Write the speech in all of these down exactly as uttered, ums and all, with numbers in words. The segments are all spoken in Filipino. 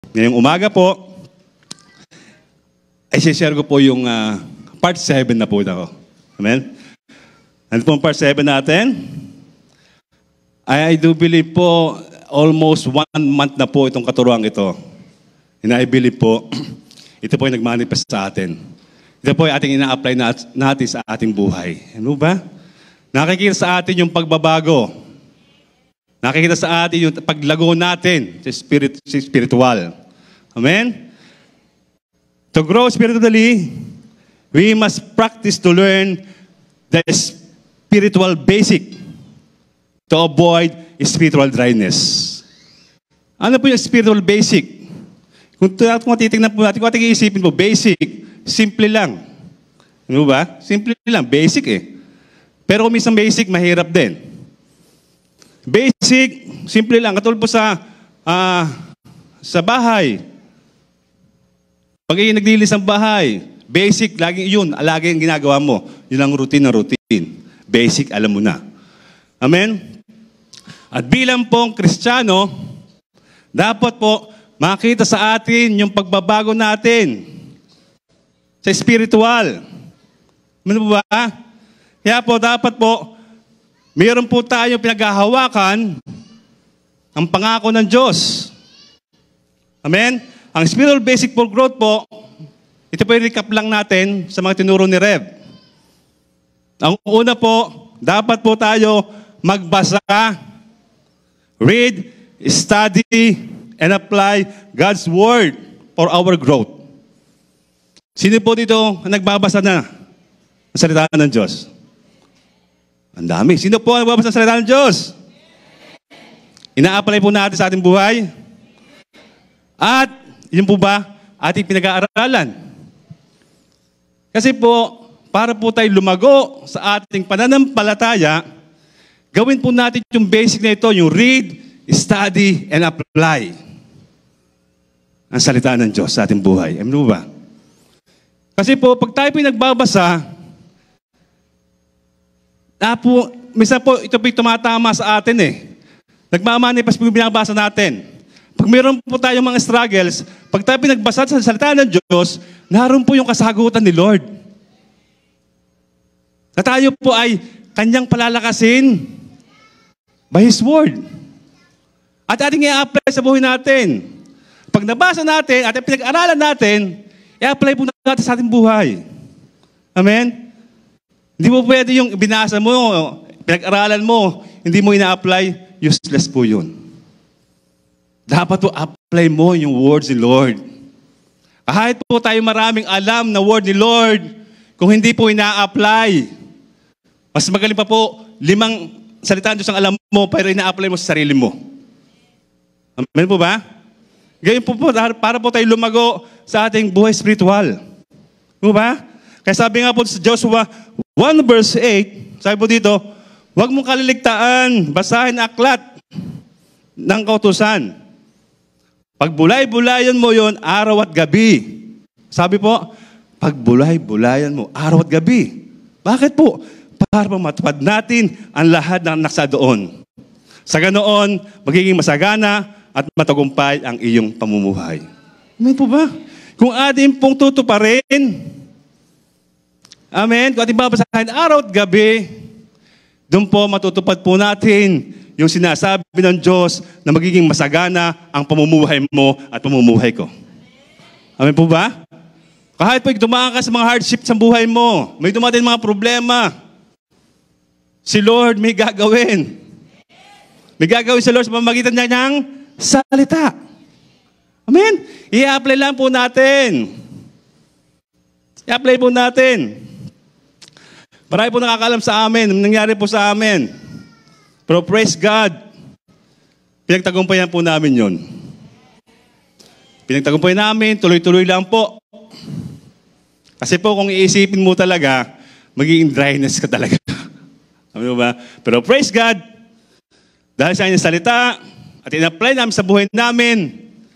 Ngayong umaga po, ay share ko po yung uh, part seven na po ako. Amen? Ano po ang part seven natin? I, I do believe po, almost one month na po itong katuruan ito. And I believe po, ito po yung nagmanifest sa atin. Ito po yung ating ina-apply natin sa ating buhay. Ano ba? Nakikita sa atin yung pagbabago. Nakikita sa atin yung paglago natin sa spirit, spiritual. Amen? To grow spiritually, we must practice to learn the spiritual basic to avoid spiritual dryness. Ano po yung spiritual basic? Kung, kung titignan po natin, kung ating iisipin po, basic, simple lang. Ano ba? Simple lang, basic eh. Pero kung minsan basic, mahirap din. Basic, simple lang. Katulad po sa, uh, sa bahay. Pag iyon naglilis ang bahay, basic, laging yun, lagi ang ginagawa mo. Yun ang routine na routine. Basic, alam mo na. Amen? At bilang pong Kristiyano, dapat po makita sa atin yung pagbabago natin sa spiritual. Ano ba? Kaya po, dapat po, mayroon po tayong pinaghahawakan ang pangako ng Diyos. Amen? Ang spiritual basic for growth po, ito po yung recap lang natin sa mga tinuro ni Rev. Ang una po, dapat po tayo magbasa, read, study, and apply God's Word for our growth. Sino po dito ang nagbabasa na ng salita ng Diyos? Ang dami. Sino po ang nagbabasa ng salita ng Diyos? Ina-apply po natin sa ating buhay? At yun po ba ating pinag-aaralan? Kasi po, para po tayo lumago sa ating pananampalataya, gawin po natin yung basic na ito, yung read, study, and apply ang salita ng Diyos sa ating buhay. Ano ba? Kasi po, pag tayo po nagbabasa, na po, minsan po, ito po yung tumatama sa atin eh. Nagmamanifest po yung binabasa natin. Pag mayroon po tayong mga struggles, pag tayo pinagbasa sa salita ng Diyos, naroon po yung kasagutan ni Lord. Na tayo po ay Kanyang palalakasin by His Word. At ating i-apply sa buhay natin. Pag nabasa natin at pinag-aralan natin, i-apply po natin sa ating buhay. Amen? Hindi mo pwede yung binasa mo, pinag-aralan mo, hindi mo ina-apply, useless po yun. Dapat po apply mo yung words ni Lord. Kahit po tayo maraming alam na word ni Lord, kung hindi po ina-apply, mas magaling pa po, limang salita ng Diyos ang alam mo, pero ina-apply mo sa sarili mo. Amen po ba? Ganyan po po, para po tayo lumago sa ating buhay spiritual. Po ba? Kaya sabi nga po sa Joshua one verse eight, sabi po dito, huwag mong kaliligtaan, basahin aklat ng kautusan. Pagbulay-bulayan mo yon araw at gabi. Sabi po, pagbulay-bulayan mo araw at gabi. Bakit po? Para matupad natin ang lahat ng nasa doon. Sa ganoon, magiging masagana at matagumpay ang iyong pamumuhay. Amen po ba? Kung ating pong tutuparin, amen, kung ating babasahin araw at gabi, doon po matutupad po natin yung sinasabi ng Diyos na magiging masagana ang pamumuhay mo at pamumuhay ko. Amen po ba? Kahit po dumaan ka sa mga hardships sa buhay mo, may dumating mga problema, si Lord may gagawin. May gagawin si Lord sa pamamagitan niya ng salita. Amen? I-apply lang po natin. I-apply po natin. Marami po nakakalam sa amin, nangyari po sa amin. Pero praise God, pinagtagumpayan po namin yon. Pinagtagumpayan namin, tuloy-tuloy lang po. Kasi po kung iisipin mo talaga, magiging dryness ka talaga. Alam mo ba? Pero praise God, dahil sa kanyang salita, at in-apply namin sa buhay namin,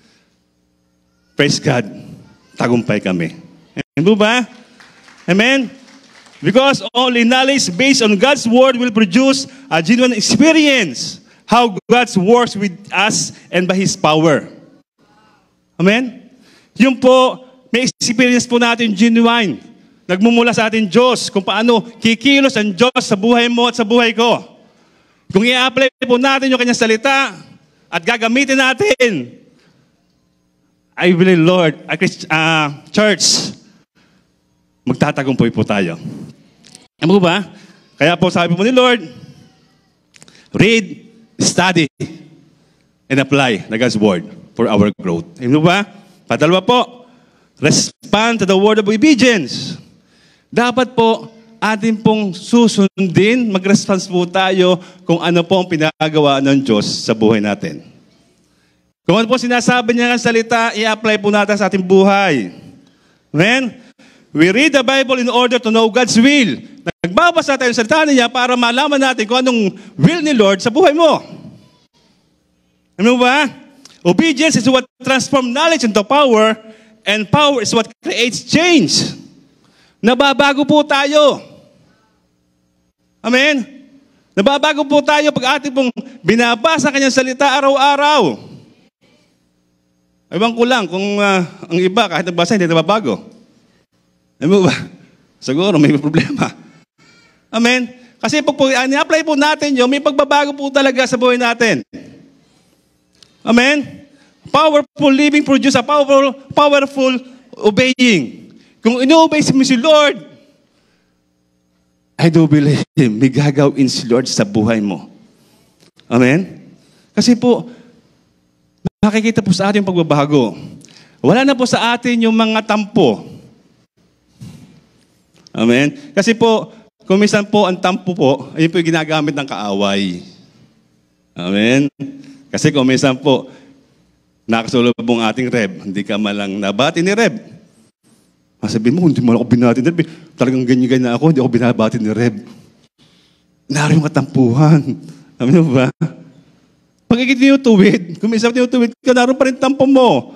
praise God, tagumpay kami. Amen po ba? Amen? Because only knowledge based on God's Word will produce a genuine experience how God works with us and by His power. Amen? Yung po, may experience po natin genuine. Nagmumula sa ating Diyos kung paano kikilos ang Diyos sa buhay mo at sa buhay ko. Kung i-apply po natin yung kanyang salita at gagamitin natin, I believe, Lord, uh, church, magtatagumpay po tayo. Ano ba? Kaya po sabi po ni Lord, read, study, and apply the God's word for our growth. Ano ba? Padalwa po, respond to the word of obedience. Dapat po, atin pong susundin, mag-response po tayo kung ano po ang pinagawa ng Diyos sa buhay natin. Kung ano po sinasabi niya ng salita, i-apply po natin sa ating buhay. Amen? We read the Bible in order to know God's will. Nagbabasa tayo ng salita niya para malaman natin kung anong will ni Lord sa buhay mo. Ano ba? Obedience is what transforms knowledge into power, and power is what creates change. Nababago po tayo. Amen? Nababago po tayo pag ating pong binabasa kanyang salita araw-araw. Ewan ko lang kung uh, ang iba kahit nagbasa hindi nababago. Ano ba? Siguro may problema. Amen? Kasi pag po, ni-apply po natin yun, may pagbabago po talaga sa buhay natin. Amen? Powerful living produce a powerful, powerful obeying. Kung ino-obey mo si Lord, I do believe may gagawin si Lord sa buhay mo. Amen? Kasi po, makikita po sa atin yung pagbabago. Wala na po sa atin yung mga tampo. Amen? Kasi po, kung minsan po ang tampo po, ayun po yung ginagamit ng kaaway. Amen? Kasi kung minsan po, nakasulubong ating Reb, hindi ka malang nabati ni Reb. Sabihin mo, hindi mo ako binati ni Reb. Talagang ganyan-ganyan ako, hindi ako binabati ni Reb. Naroon yung katampuhan. Amin mo ba? Pag ikitinutuwid, kung minsan tinutuwid ka, naroon pa rin tampo mo.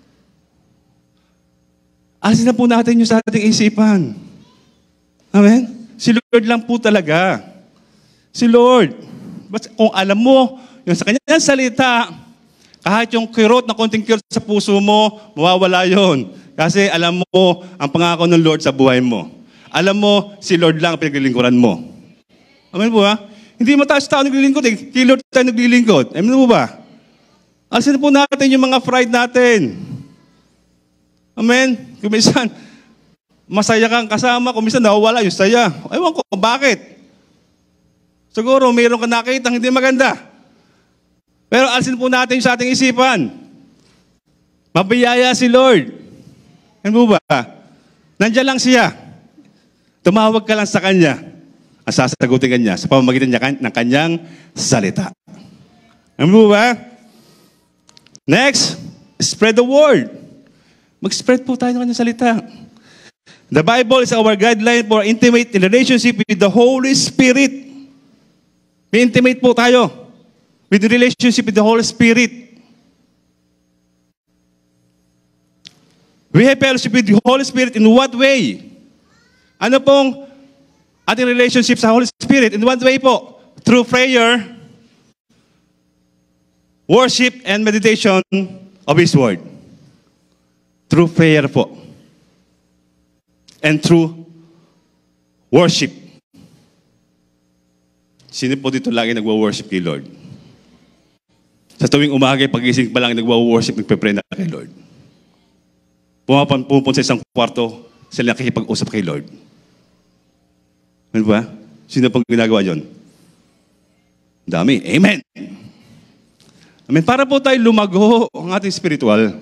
Alisin na po natin yung sa ating isipan. Amen? Si Lord lang po talaga. Si Lord. But kung alam mo, yung sa kanyang salita, kahit yung kirot na konting kirot sa puso mo, mawawala yon. Kasi alam mo ang pangako ng Lord sa buhay mo. Alam mo, si Lord lang ang pinaglilingkuran mo. Amen po ba? Hindi mo tayo sa tao naglilingkod eh. Kay Lord tayo naglilingkod. Amen po ba? Alisin po natin yung mga pride natin. Amen? Kung minsan, masaya kang kasama, kung minsan nawawala yung saya. Ewan ko, bakit? Siguro, mayroon ka nakita hindi maganda. Pero alisin po natin sa ating isipan. Mabiyaya si Lord. Ano ba? Nandiyan lang siya. Tumawag ka lang sa Kanya. Ang sasagutin ka niya sa pamamagitan niya ng Kanyang salita. Ano ba? Next, spread the word. Mag-spread po tayo ng Kanyang salita. The Bible is our guideline for intimate relationship with the Holy Spirit. May intimate po tayo with the relationship with the Holy Spirit. We have fellowship with the Holy Spirit in what way? Ano pong ating relationship sa Holy Spirit? In what way po? Through prayer, worship, and meditation of His Word. Through prayer po. And through worship. Sino po dito lagi nagwa-worship kay Lord? Sa tuwing umaga, pag-ising pa lang nagwa-worship, nagpe-pray na kay Lord. Pumapunta sa isang kwarto, sila nakikipag-usap kay Lord. Ano ba? Sino pang ginagawa yun? Dami. Amen! Amen. Para po tayo lumago ang ating spiritual,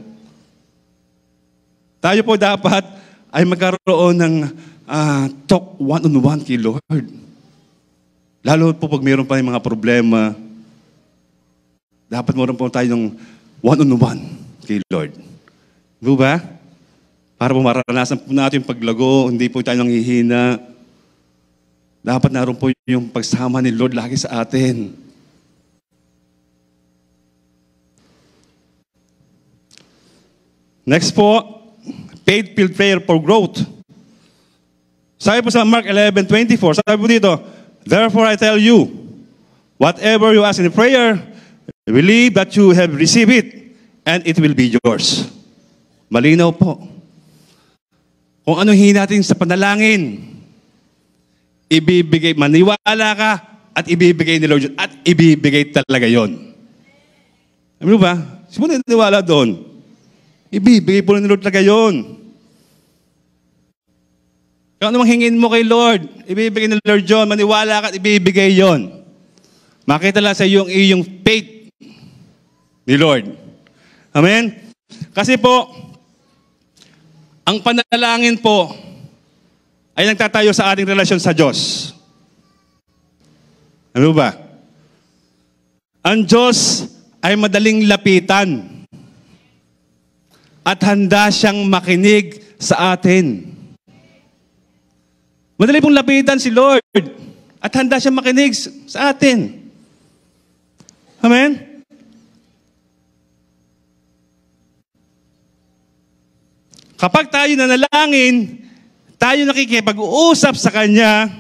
tayo po dapat ay magkaroon ng uh, talk one-on-one kay Lord. Lalo po pag mayroon pa yung mga problema, dapat mayroon po tayo ng one-on-one kay Lord. Di ba? Para po maranasan po natin yung paglago, hindi po tayo nanghihina. Dapat naroon po yung pagsama ni Lord lagi sa atin. Next po, faith-filled prayer for growth. Sabi po sa Mark eleven twenty-four, sabi po dito, therefore I tell you, whatever you ask in prayer, believe that you have received it, and it will be yours. Malinaw po. Kung anong hihingi natin sa panalangin, ibibigay, maniwala ka at ibibigay ni Lord yun. At ibibigay talaga yon. Ano ba? Sino naniwala doon? Ibibigay po ni Lord talaga yon. Kung anong hingin mo kay Lord, ibibigay ni Lord yun. Maniwala ka at ibibigay yon. Makita lang sa iyong iyong faith ni Lord. Amen? Kasi po, ang panalangin po ay nagtatayo sa ating relasyon sa Diyos. Ano ba? Ang Diyos ay madaling lapitan at handa siyang makinig sa atin. Madali pong lapitan si Lord at handa siyang makinig sa atin. Amen? Kapag tayo nanalangin, tayo nakikipag-uusap sa Kanya,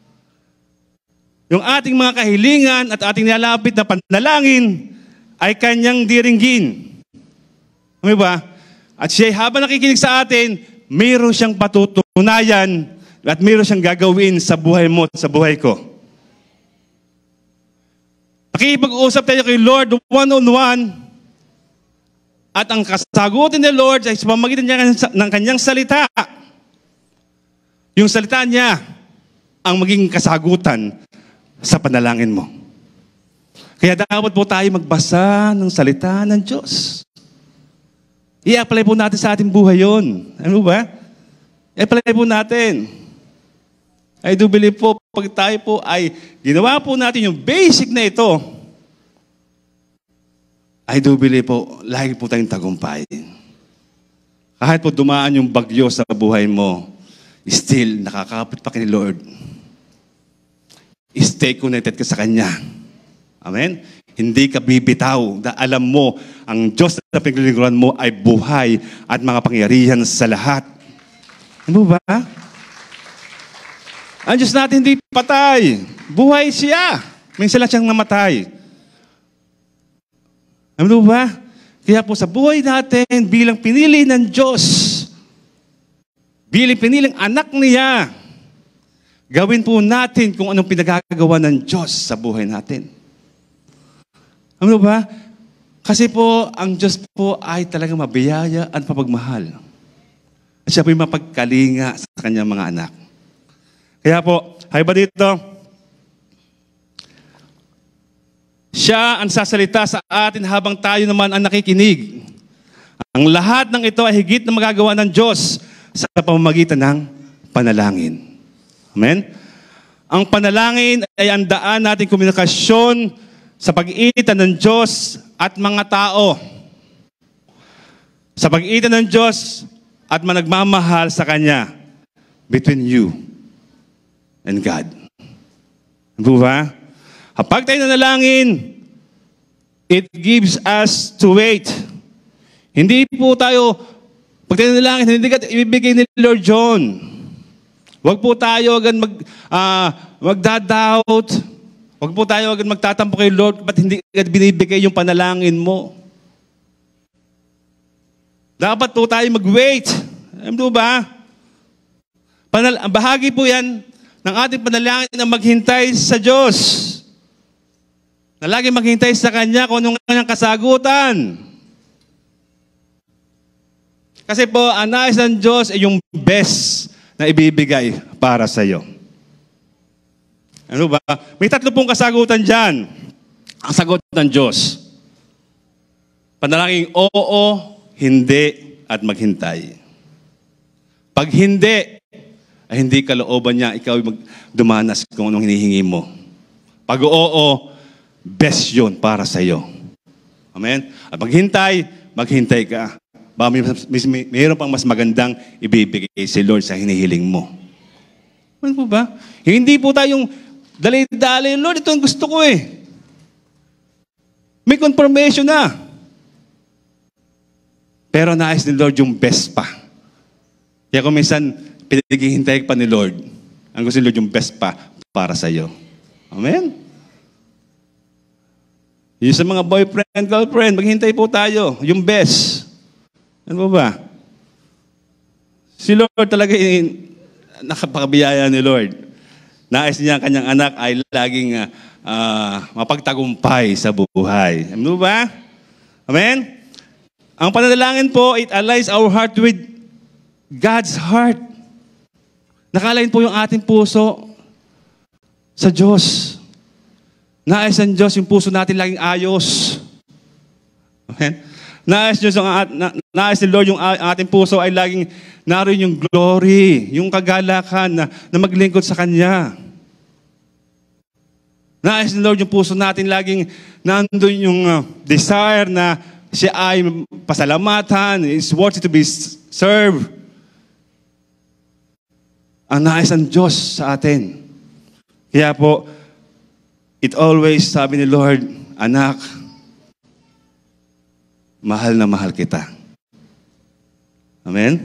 yung ating mga kahilingan at ating nilalapit na panalangin ay Kanyang diringgin. Ano ba? At siya habang nakikinig sa atin, mayroon siyang patutunayan at mayroon siyang gagawin sa buhay mo at sa buhay ko. Nakikipag-uusap tayo kay Lord one-on-one. At ang kasagutin ni Lord ay sa pamamagitan niya ng kanyang salita. Yung salita niya ang magiging kasagutan sa panalangin mo. Kaya dapat po tayo magbasa ng salita ng Diyos. I-apply po natin sa ating buhay yun. Ano ba? I-apply po natin. I do believe po, pag tayo po ay ginawa po natin yung basic na ito, I do believe po, lagi po tayong tagumpay. Kahit po dumaan yung bagyo sa buhay mo, still, nakakapit pa kay Lord. Stay connected ka sa Kanya. Amen? Hindi ka bibitaw. Da alam mo, ang Diyos na pinaglilingkuran mo ay buhay at mga pangyarihan sa lahat. Ano ba? Ang Diyos natin hindi patay. Buhay siya. Minsan lang siyang namatay. Ano ba? Kaya po sa buhay natin, bilang pinili ng Diyos, bilang piniling anak niya, gawin po natin kung anong pinagagawa ng Diyos sa buhay natin. Ano ba? Kasi po, ang Diyos po ay talagang mabiyaya at mapagmahal. At siya po yung mapagkalinga sa kanyang mga anak. Kaya po, hay ba dito? Siya ang sasalita sa atin habang tayo naman ang nakikinig. Ang lahat ng ito ay higit na magagawa ng Diyos sa pamamagitan ng panalangin. Amen? Ang panalangin ay ang daan nating komunikasyon sa pag-iitan ng Diyos at mga tao. Sa pag-iitan ng Diyos at managmamahal sa Kanya between you and God. Ano ba? Kapag tayo nanalangin, it gives us to wait. Hindi po tayo, pag tayo nanalangin, hindi ka ibibigay ni Lord John. Huwag po tayo agad mag, uh, magdadoubt. Huwag po tayo agad magtatampo kay Lord, ba't hindi agad binibigay yung panalangin mo? Dapat po tayo mag-wait. Ano ba? Panal bahagi po yan ng ating panalangin na maghintay sa Diyos. Na lagi maghintay sa Kanya kung anong kanyang kasagutan. Kasi po, ang nais ng Diyos ay yung best na ibibigay para sa iyo. Ano ba? May tatlo pong kasagutan dyan. Ang sagot ng Diyos. Panalangin oo, hindi, at maghintay. Pag hindi, ay hindi kalooban niya, ikaw mag dumanas kung anong hinihingi mo. Pag oo, best yun para sa iyo. Amen? At maghintay, maghintay ka. Baka may, may, may, mayroon pang mas magandang ibibigay si Lord sa hinihiling mo. Ano po ba? Hindi po tayong dali-dali, Lord, ito ang gusto ko eh. May confirmation na. Pero nais ni Lord yung best pa. Kaya kung minsan, pinaghihintay pa ni Lord, ang gusto ni Lord yung best pa para sa iyo. Amen? Yung sa mga boyfriend, girlfriend, maghintay po tayo. Yung best. Ano ba? Si Lord talaga, in, nakapakabiyaya ni Lord. Nais niya ang kanyang anak ay laging uh, uh, mapagtagumpay sa buhay. Ano ba? Amen? Ang pananalangin po, it aligns our heart with God's heart. Nakalain po yung ating puso sa Diyos. Nais ng Diyos yung puso natin laging ayos. Amen? Nais, Diyos, ang, na, nais ni Lord yung ating puso ay laging naroon yung glory, yung kagalakan na, na maglingkod sa Kanya. Nais ni Lord yung puso natin laging nandun yung uh, desire na siya ay pasalamatan, is worthy to be served. Ang nais ng Diyos sa atin. Kaya po, it always, sabi ni Lord, anak, mahal na mahal kita. Amen?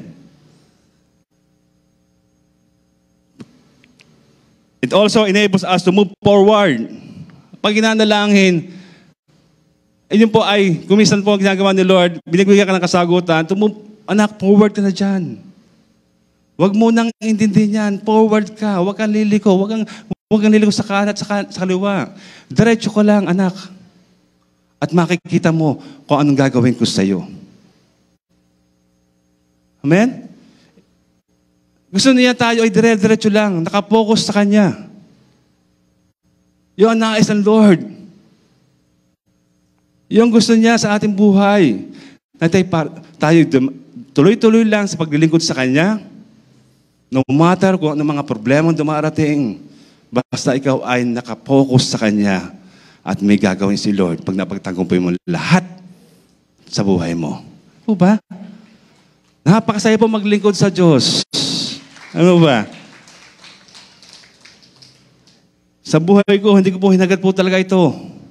It also enables us to move forward. Pag ginanalangin, yun po ay, kumisan po ang ginagawa ni Lord, binibigyan ka ng kasagutan, to move, anak, forward ka na dyan. Huwag mo nang intindihin yan. Forward ka. Huwag kang liliko. Huwag kang, huwag kang liliko sa kanan at sa, sa kaliwa. Diretso ko lang, anak. At makikita mo kung anong gagawin ko sa iyo. Amen? Gusto niya tayo ay dire-diretso lang. Nakapokus sa Kanya. Yung nais ng Lord. Yung gusto niya sa ating buhay. Na tayo, tayo tuloy-tuloy lang sa paglilingkod sa Kanya. No matter kung ano mga problema dumarating, basta ikaw ay nakapokus sa Kanya at may gagawin si Lord pag napagtagumpay mo lahat sa buhay mo. O ba? Napakasaya po maglingkod sa Diyos. Ano ba? Sa buhay ko, hindi ko po hinagad po talaga ito.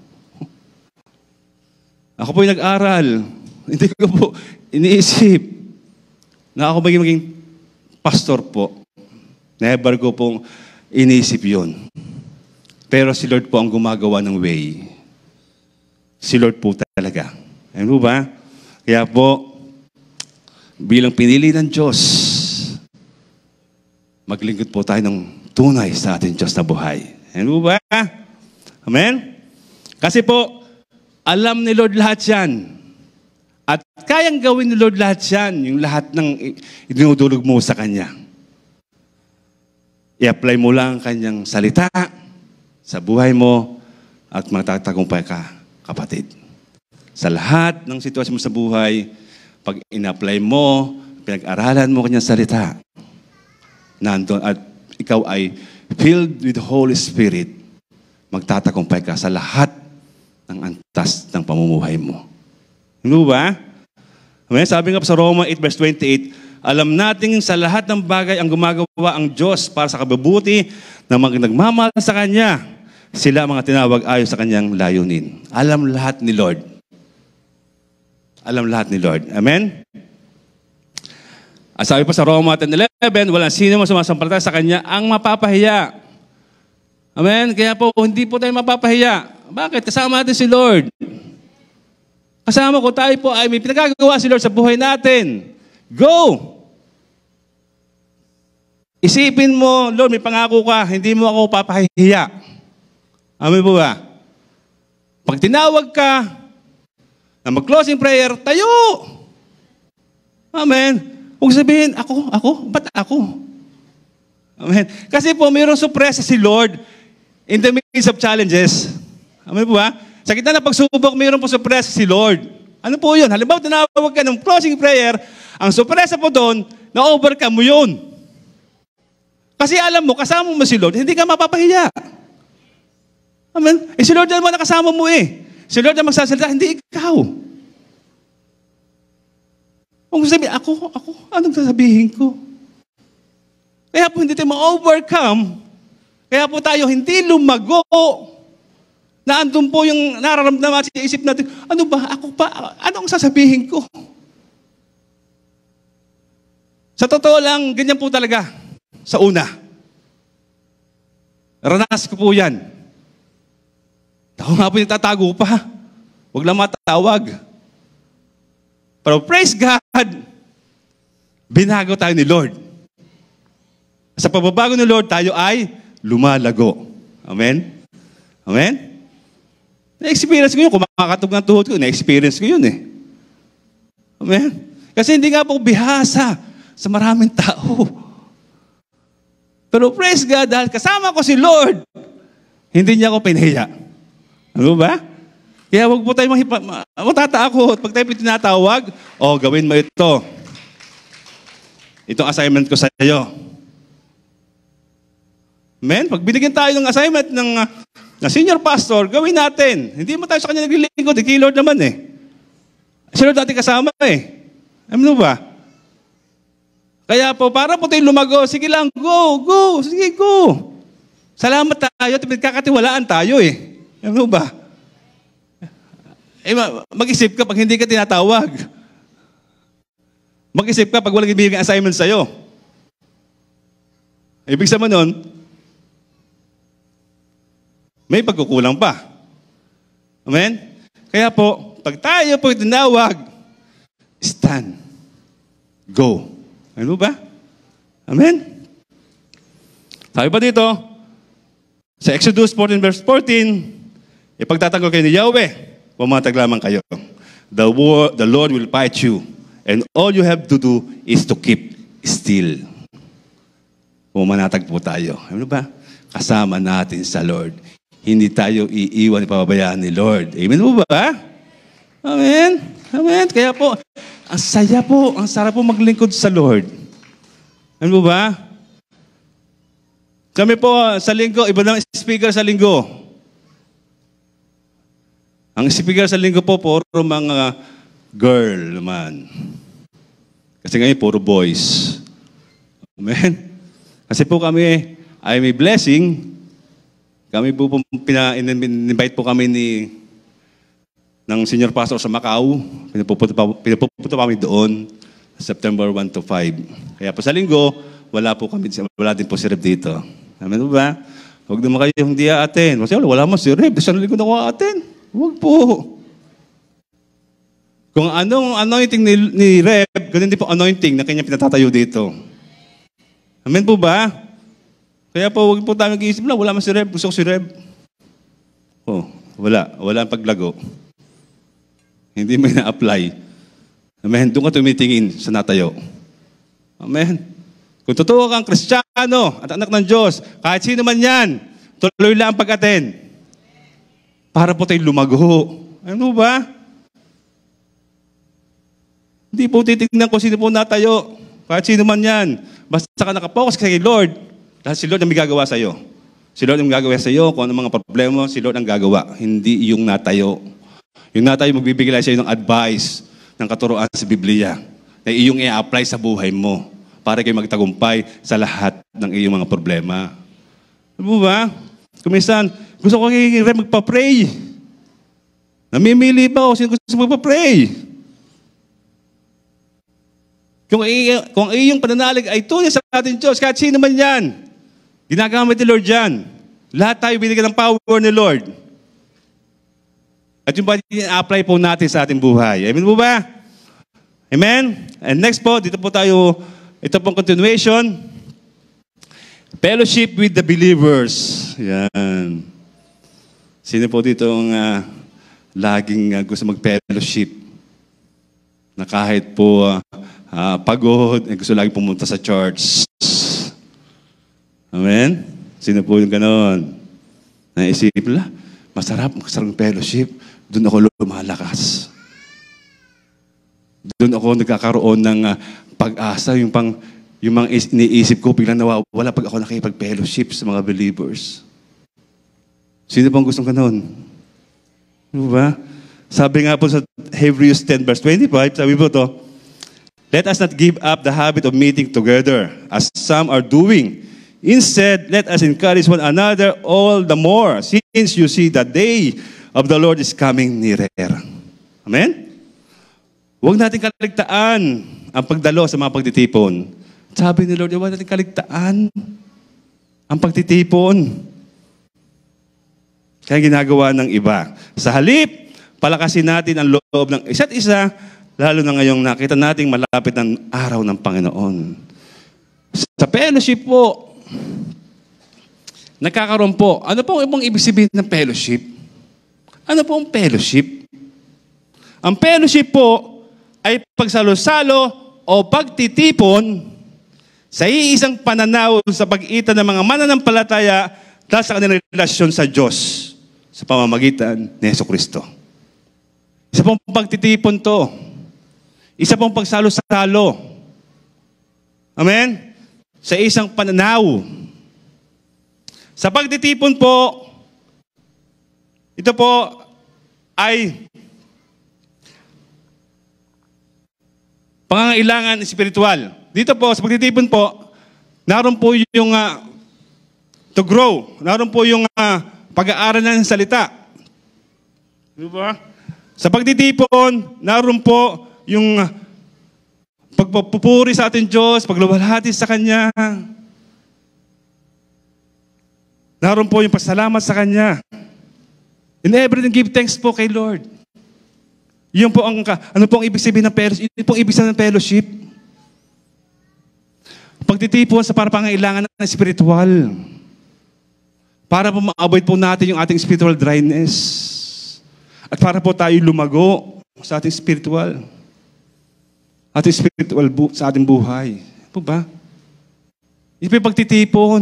Ako po yung nag-aral. Hindi ko po iniisip na ako maging maging pastor po. Never ko pong iniisip yun. Pero si Lord po ang gumagawa ng way. Si Lord po talaga. Ano ba? Kaya po, bilang pinili ng Diyos, maglingkod po tayo ng tunay sa ating Diyos na buhay. Ano ba? Amen? Kasi po, alam ni Lord lahat yan. At kayang gawin ni Lord lahat yan, yung lahat ng idinudulog mo sa Kanya. I-apply mo lang ang Kanyang salita sa buhay mo at magtatagumpay ka, kapatid. Sa lahat ng sitwasyon mo sa buhay, pag in-apply mo, pinag-aralan mo Kanyang salita, nandun, at ikaw ay filled with the Holy Spirit, magtatagumpay ka sa lahat ng antas ng pamumuhay mo. Ano ba? Amen? Sabi nga sa Roma eight verse twenty-eight, alam natin sa lahat ng bagay ang gumagawa ang Diyos para sa kabubuti na mga nagmamahal sa Kanya. Sila mga tinawag ayon sa Kanyang layunin. Alam lahat ni Lord. Alam lahat ni Lord. Amen? At sabi pa sa Roma ten eleven, walang sino man sumasampalataya sa Kanya ang mapapahiya. Amen? Kaya po, hindi po tayo mapapahiya. Bakit? Kasama natin si Lord. Kasama ko, tayo po ay may pinagagawa si Lord sa buhay natin. Go! Isipin mo, Lord, may pangako ka, hindi mo ako papahiya. Amen po ba? Pag tinawag ka na mag-closing prayer, tayo! Amen. Huwag sabihin, ako, ako, ba't ako? Amen. Kasi po, mayroong sorpresa si Lord in the midst of challenges. Amen po ba? Sa gitna ng pagsubok, mayroon po sorpresa si Lord. Ano po yun? Halimbawa, tinawag ka ng closing prayer, ang sorpresa po doon, na-overcome mo yun. Kasi alam mo, kasama mo si Lord, hindi ka mapapahiya. Amen? Eh si Lord naman nakasama mo eh. Si Lord na magsasalita, hindi ikaw. Kung sabihin, ako, ako, anong sasabihin ko? Kaya po hindi tayo ma-overcome, kaya po tayo hindi lumago, na andun po yung nararamdaman sa isip natin, ano ba, ako pa, anong sasabihin ko? Sa totoo lang, ganyan po talaga. Sa una. Ranas ko po yan. Ako nga po yung tatago pa. Huwag lang matawag. Pero praise God, binago tayo ni Lord. Sa pagbabago ng Lord, tayo ay lumalago. Amen? Amen? Na-experience ko yun. Kung makakatog ng tuhod ko, na-experience ko yun eh. Amen? Kasi hindi nga po bihasa sa maraming tao. Pero praise God, dahil kasama ko si Lord, hindi niya ako pinahiya. Ano ba? Kaya wag po tayo mahipa, matatakot. Pag tayo tinatawag, oh, gawin mo ito. Itong assignment ko sa iyo. Amen? Pag binigyan tayo ng assignment ng, uh, ng senior pastor, gawin natin. Hindi mo tayo sa kanya naglilingkod. Kay Lord naman eh. Si Lord natin kasama eh. Ano ba? Kaya po, para po tayo lumago, sige lang, go, go, sige, go. Salamat tayo, kakatiwalaan tayo eh. Ano ba? Eh, mag-isip ka pag hindi ka tinatawag. Mag-isip ka pag walang ibigay assignment sa'yo. Ibig sabihin nun, may pagkukulang pa. Amen? Kaya po, pag tayo po tinawag, stand. Go. Ano ba? Amen? Sabi pa dito, sa Exodus fourteen verse fourteen, ipagtatanggol kayo ni Yahweh, pumatag lamang kayo. The, war, the Lord will fight you, and all you have to do is to keep still. Pumanatag po tayo. Ano ba? Kasama natin sa Lord. Hindi tayo iiwan, ipababayaan ni Lord. Amen po ba? Amen? Amen? Kaya po, ang saya po, ang sarap po maglingkod sa Lord. Ano po ba? Kami po sa linggo, iba na speaker sa linggo. Ang speaker sa linggo po, puro mga girl naman. Kasi ngayon, puro boys. Amen? Kasi po kami ay may blessing. Kami po, po pina-invite po kami ni ng senior pastor sa Macau. Pinupupunta pa, pinupupunta pa kami doon September one to five. Kaya po sa linggo, wala po kami, wala din po si Reb dito. Amen po ba? Huwag naman kayo hindi a-attend. Kasi wala mo si Reb, sa linggo na ko a-attend. Huwag po. Kung anong anointing ni, ni Reb, ganun din po anointing na kanya pinatatayo dito. Amen po ba? Kaya po, huwag po tayo mag-iisip lang, wala man si Reb, gusto ko si Reb. Oh, wala. Wala ang paglago. Hindi mo na-apply. Amen. Doon ka tumitingin sa natayo. Amen. Kung totoo kang Kristiyano at anak ng Diyos, kahit sino man yan, tuloy lang ang pag-attend. Para po tayo lumago. Ano ba? Hindi po titignan kung sino po natayo. Kahit sino man yan. Basta ka nakapokus kay Lord. Dahil si Lord ang may gagawa sa iyo. Si Lord ang gagawa sa iyo. Kung ano mga problema, si Lord ang gagawa. Hindi yung natayo. Yung natayo magbibigay lang sa iyo ng advice, ng katuruan sa Biblia, na iyong i-apply sa buhay mo para kayo magtagumpay sa lahat ng iyong mga problema. Ano ba? Kumisan, gusto ko kayo magpa-pray. Namimili pa ako sino gusto magpa-pray. Kung, kung iyong pananalig ay tunay sa ating Diyos, kahit sino man yan, ginagamit ni Lord yan. Lahat tayo binigyan ng power ni Lord. At yung ba i-apply po natin sa ating buhay. Amen po ba? Amen? And next po, dito po tayo, ito pong continuation. Fellowship with the believers. Yan. Sino po dito ang uh, laging uh, gusto mag-fellowship? Na kahit po uh, uh, pagod, eh, gusto lagi pumunta sa church. Amen? Sino po yung ganon? Naisip la, masarap, masarap fellowship. Doon ako lumalakas. Doon ako nagkakaroon ng uh, pag-asa. Yung, pang, yung mga iniisip ko, biglang nawawala pag ako nakipag-fellowship sa mga believers. Sino pang gustong ganon? Ano ba? Sabi nga po sa Hebrews ten verse twenty-five, sabi po to, let us not give up the habit of meeting together, as some are doing. Instead, let us encourage one another all the more, since you see the day of the Lord is coming nearer. Amen? Huwag natin kaligtaan ang pagdalo sa mga pagtitipon. Sabi ni Lord, huwag natin kaligtaan ang pagtitipon. Kaya ginagawa ng iba. Sa halip, palakasin natin ang loob ng isa't isa, lalo na ngayong nakita nating malapit ang araw ng Panginoon. Sa fellowship po, nagkakaroon po. Ano po ang ibig sabihin ng fellowship? Ano po ang fellowship? Ang fellowship po ay pagsalo-salo o pagtitipon sa iisang pananaw sa pag-itan ng mga mananampalataya dahil sa kanilang relasyon sa Diyos sa pamamagitan ni Jesucristo. Isa pong pagtitipon to. Isa pong pagsalo-salo. Amen? Sa isang pananaw. Sa pagtitipon po, ito po ay pangangailangan espiritual. Dito po, sa pagtitipon po, naroon po yung uh, to grow. Naroon po yung uh, pag-aaral ng salita. Diba? Sa pagtitipon, naroon po yung uh, pagpupuri sa ating Diyos, pagluwalhati sa Kanya. Naroon po yung pasalamat sa Kanya. In everything, give thanks po kay Lord. Yun po ang, ano po ang ibig sabihin ng fellowship? Yun po ang ibig sabihin ng fellowship. Pagtitipon sa para pangailangan ng spiritual. Para po ma-avoid po natin yung ating spiritual dryness. At para po tayo lumago sa ating spiritual. Ating spiritual bu- sa ating buhay. Po ba? Ito po yung pagtitipon.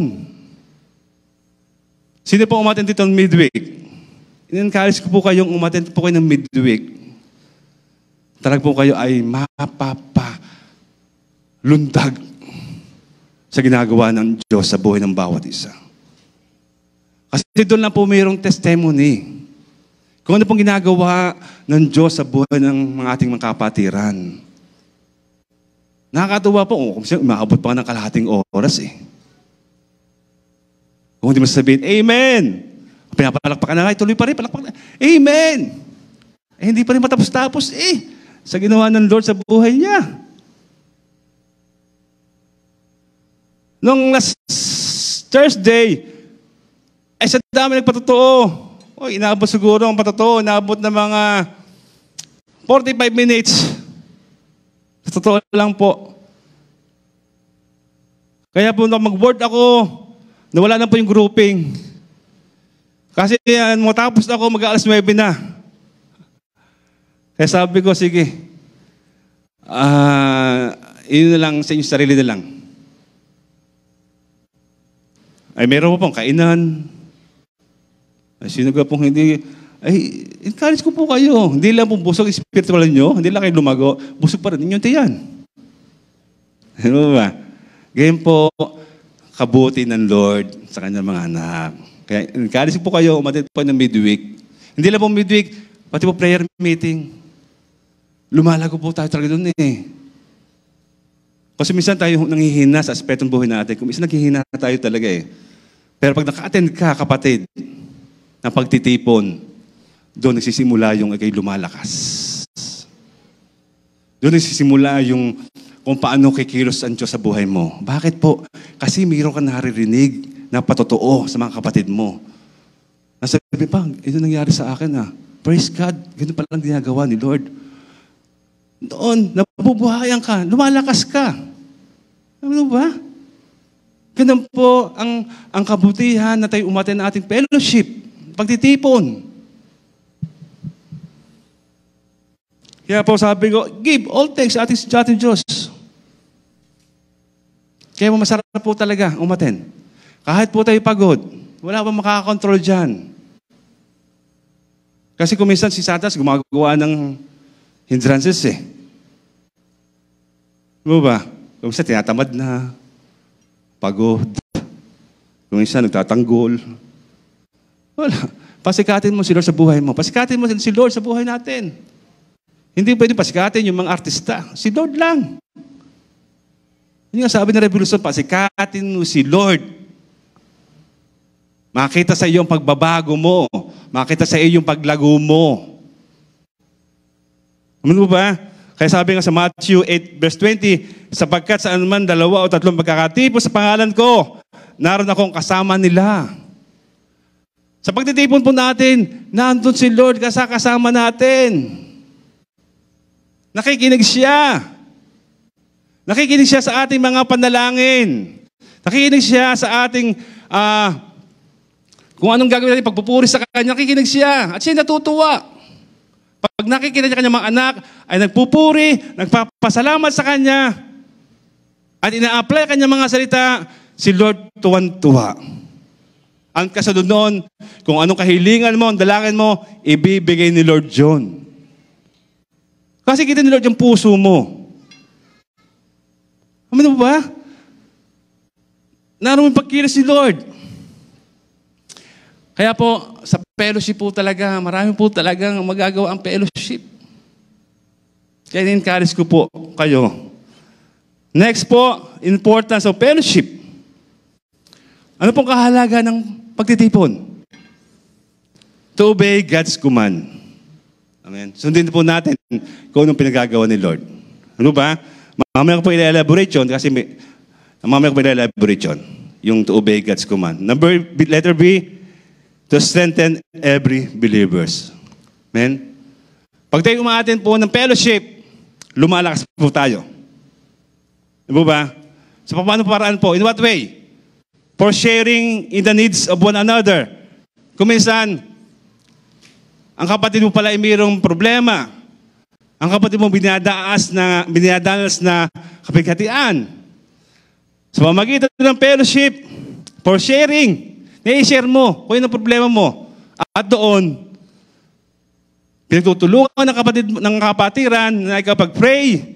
Sino po umattend dito ng midweek? In-encourage ko po kayong umattend po kayo ng midweek. Talag po kayo ay mapapa lundag sa ginagawa ng Diyos sa buhay ng bawat isa. Kasi doon lang po mayroong testimony. Kung ano pong ginagawa ng Diyos sa buhay ng mga ating mga kapatiran. Nakakatuwa po, oh, kung umaabot pa ng kalahating oras eh. Kung hindi mo sasabihin, Amen! Pinapalakpakan na nga, tuloy pa rin, palakpakan na. Amen! Eh, hindi pa rin matapos-tapos eh. Sa ginawa ng Lord sa buhay niya. Nung last Thursday, ay sa dami nagpatotoo. O, inaabot siguro ang patotoo. Inaabot na mga forty-five minutes. Sa totoo lang po. Kaya po nung mag-word ako, nawala na po yung grouping. Kasi uh, matapos ako, mag-aalas nuwebe na. Kaya sabi ko, sige, ah, uh, yun na lang sa inyong sarili na lang. Ay, meron po pong kainan. Ay, sino ka pong hindi, ay, encourage ko po kayo. Hindi lang po busog spiritual nyo, hindi lang kayo lumago, busog pa rin, inyong tiyan. Ano ba? Ganyan po, kabuti ng Lord sa kanyang mga anak. Kaya encourage po kayo, umattend po ng midweek. Hindi lang po midweek, pati po prayer meeting. Lumalago po tayo talaga doon eh. Kasi minsan tayo nanghihina sa aspetong buhay natin. Kung minsan naghihina tayo talaga eh. Pero pag naka-attend ka, kapatid, ng pagtitipon, doon nagsisimula yung ikay lumalakas. Doon nagsisimula yung kung paano kikilos ang Diyos sa buhay mo. Bakit po? Kasi mayroon ka naririnig na patotoo sa mga kapatid mo. Nasabi pa, ito nangyari sa akin ah. Praise God, ganun palang ginagawa ni Lord. Doon, nabubuhayan ka, lumalakas ka. Ano ba? Ganun po ang, ang kabutihan na tayo umattend ng ating fellowship, pagtitipon. Kaya po sabi ko, give all thanks sa ating, sa ating Diyos. Kaya masarap po talaga umattend. Kahit po tayo pagod, wala pa makakakontrol dyan. Kasi kung minsan si Satanas gumagawa ng hindrances eh. Ano ba? Kung minsan tinatamad na, pagod. Kung minsan nagtatanggol. Wala. Pasikatin mo si Lord sa buhay mo. Pasikatin mo si Lord sa buhay natin. Hindi pwede pasikatin yung mga artista. Si Lord lang. Yun nga sabi ng Revolution, pasikatin mo si Lord. Makita sa iyo ang pagbabago mo. Makita sa iyo yung paglago mo. Ano ba? Kaya sabi nga sa Matthew eight verse twenty, sapagkat saan man dalawa o tatlong pagkakatipon sa pangalan ko, naroon akong kasama nila. Sa pagtitipon po natin, nandun si Lord kasama natin. Nakikinig siya. Nakikinig siya sa ating mga panalangin. Nakikinig siya sa ating, uh, kung anong gagawin natin, pagpupuri sa Kanya, nakikinig siya. At siya natutuwa. Pag nakikinig sa Kanyang mga anak, ay nagpupuri, nagpapasalamat sa Kanya, at ina-apply Kanyang mga salita, si Lord tuwan-tuwa. Ang kasunod noon, kung anong kahilingan mo, ang dalangin mo, ibibigay ni Lord John. Kasi kita ni Lord yung puso mo. Amin mo ba? Naroon yung pagkilos ni Lord. Kaya po, sa fellowship po talaga, marami po talagang magagawa ang fellowship. Kaya in-encourage ko po kayo. Next po, importance of fellowship. Ano pong kahalaga ng pagtitipon? To obey God's command. Amen. Sundin po natin kung anong pinagagawa ni Lord. Ano ba? Mamaya ko po i-elaborate yun kasi may, mamaya ko po i-elaborate yun. Yung to obey God's command. Number, letter B, to strengthen every believers. Amen? Pag tayo umaatin po ng fellowship, lumalakas po tayo. Ano ba? So, paano paraan po? In what way? For sharing in the needs of one another. Kung minsan, ang kapatid mo pala ay mayroong problema. Ang kapatid mo binadaas na, binadanas na kapighatian. Sa pamamagitan ng fellowship, for sharing, na-i-share mo kung yun ang problema mo. At doon, pinagtutulungan ng kapatid ng kapatiran na ikaw pag-pray,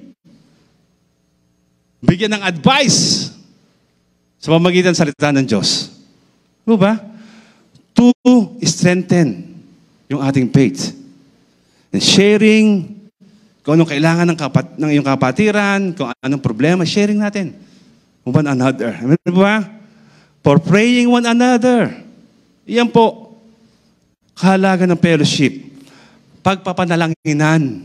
bigyan ng advice sa pamamagitan ng salita ng Diyos. Ano ba? To strengthen yung ating faith. And sharing kung anong kailangan ng, kapat, ng iyong kapatiran, kung anong problema, sharing natin. One another. Ano ba? For praying one another. Iyan po, kahalaga ng fellowship. Pagpapanalanginan.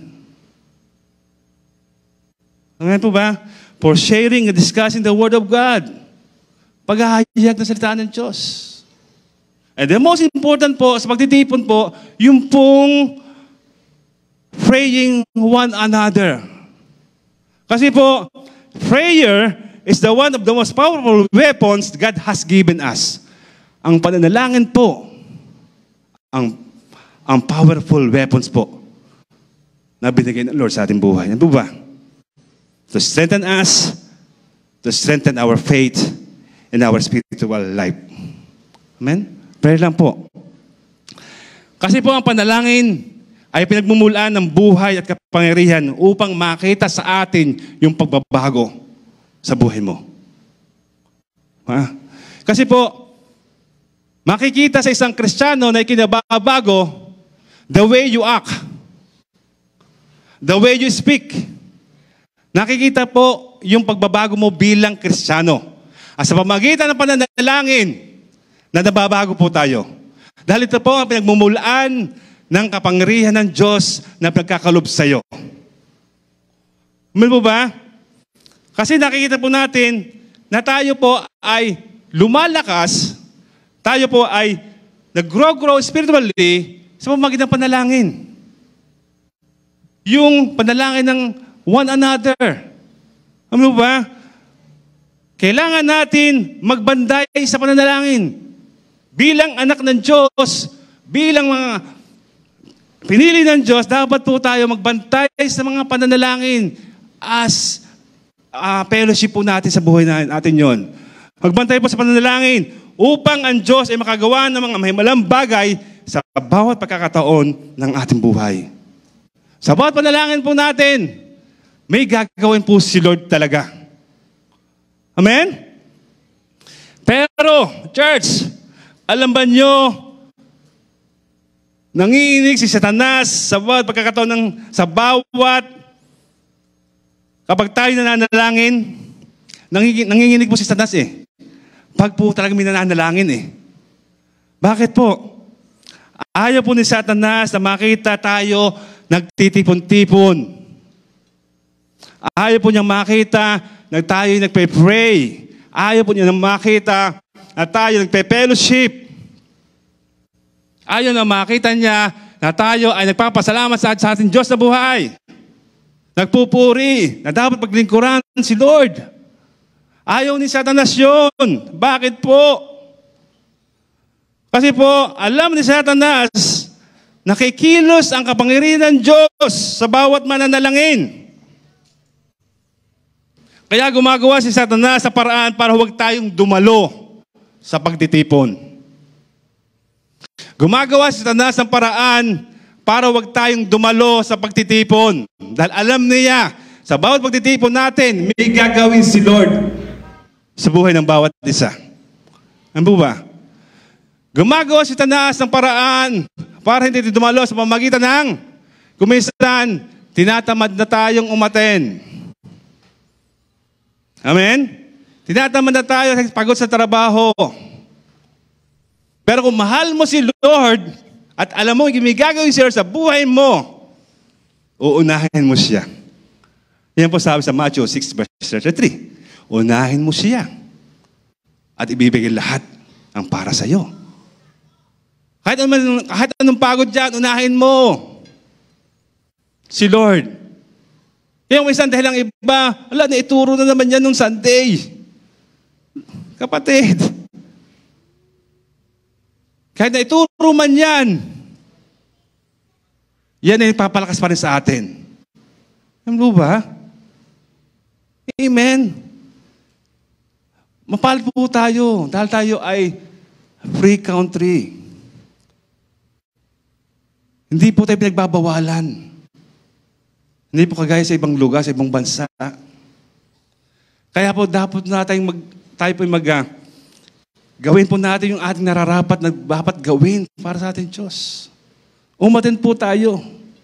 Ano po ba? For sharing and discussing the Word of God. Paghahayag ng salita ng Diyos. And the most important po, sa pagtitipon po, yung pong praying one another. Kasi po, prayer is the one of the most powerful weapons God has given us. Ang pananalangin po, ang, ang powerful weapons po na binigay ng Lord sa ating buhay. Ano ba? To strengthen us, to strengthen our faith in our spiritual life. Amen? Prayer lang po. Kasi po ang panalangin ay pinagmumulaan ng buhay at kapangyarihan upang makita sa atin yung pagbabago sa buhay mo. Ha? Kasi po, makikita sa isang Kristiyano na ikinababago the way you act, the way you speak. Nakikita po yung pagbabago mo bilang Kristiyano. At sa pamagitan ng pananalangin, na nababago po tayo. Dahil ito po ang pinagmumulaan ng kapangyarihan ng Diyos na pagkakalob sa iyo. Amen po ba? Kasi nakikita po natin na tayo po ay lumalakas, tayo po ay nag-grow-grow spiritually sa pamamagitan ng panalangin. Yung panalangin ng one another. Amen po ba? Kailangan natin magbanday sa pananalangin. Bilang anak ng Diyos, bilang mga pinili ng Diyos, dapat po tayo magbantay sa mga pananalangin as uh, fellowship po natin sa buhay natin yon. Magbantay po sa pananalangin upang ang Diyos ay makagawa ng mga mahimalang bagay sa bawat pagkakataon ng ating buhay. Sa bawat panalangin po natin, may gagawin po si Lord talaga. Amen? Pero, church, alam ba nyo, nanginginig si Satanas sa bawat pagkakataon ng, sa bawat, kapag tayo nananalangin, nanginginig, nanginginig po si Satanas eh. Pag po talaga may nananalangin eh. Bakit po? Ayaw po ni Satanas na makita tayo nagtitipon-tipon. Ayaw po niyang makita na tayo nagpe-pray. Ayaw po niyang makita na tayo nagpe-fellowship. Ayaw na makita niya na tayo ay nagpapasalamat sa, sa ating Diyos na buhay. Nagpupuri na dapat paglingkuran si Lord. Ayaw ni Satanas yun. Bakit po? Kasi po, alam ni Satanas, nakikilos ang kapangyarihan ng Diyos sa bawat mananalangin. Kaya gumagawa si Satanas sa paraan para huwag tayong dumalo sa pagtitipon. Gumagawa si Satanas ng paraan para huwag tayong dumalo sa pagtitipon. Dahil alam niya, sa bawat pagtitipon natin, may gagawin si Lord sa buhay ng bawat isa. Ano ba? Gumagawa si Satanas ng paraan para hindi dumalo sa pamamagitan ng kuminsan, tinatamad na tayong umaten. Amen? Tinatamad na tayo pagod sa trabaho. Pero kung mahal mo si Lord at alam mo yung gagawin siya sa buhay mo, uunahin mo siya. Yan po sabi sa Matthew six verse thirty-three. Unahin mo siya at ibibigay lahat ang para sa iyo. Kahit anong, kahit anong pagod dyan, unahin mo si Lord. Yung may Sunday lang iba, ala, naituro na naman yan nung Sunday. Kapatid, kahit naituro man yan, yan ay papalakas pa rin sa atin. Alam ba? Amen. Mapalad po tayo dahil tayo ay free country. Hindi po tayo pinagbabawalan. Hindi po kagaya sa ibang lugar, sa ibang bansa. Kaya po dapat na tayong mag, tayo po mag, uh, gawin po natin yung ating nararapat na dapat gawin para sa ating Diyos. Umaten po tayo.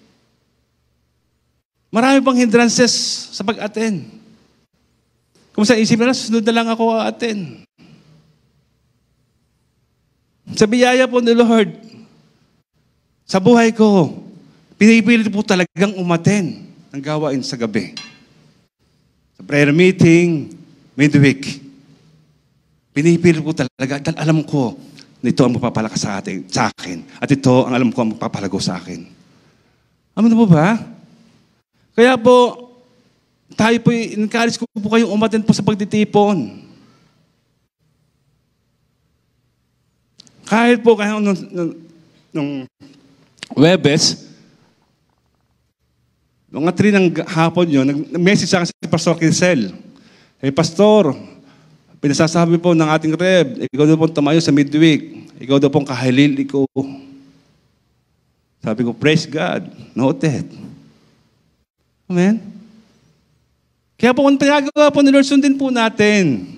Marami pang hindrances sa pag-attend. Kung sa isip na lang, sunod na lang ako a-attend. Sa biyaya po ni Lord, sa buhay ko, pinipilit po talagang umaten ang gawain sa gabi. Sa prayer meeting, midweek. Pinipilit po talaga, dahil alam ko, ito ang magpapalakas sa, atin, sa akin. At ito ang alam ko ang magpapalago sa akin. Ano po ba? Kaya po, tayo po, encourage ko po kayong umaten po sa pagtitipon. Kahit po, kaya nung, nung, nung Webes, noong nga three ng hapon yun, nag-message sa akin si Pastor Kinsel. Hey, Pastor, pinasasabi po ng ating Reb, ikaw daw pong tumayo sa midweek. Ikaw daw pong kahilil ko. Sabi ko, praise God. Noted. Amen? Kaya po kung pinagawa po ni Lord, sundin po natin.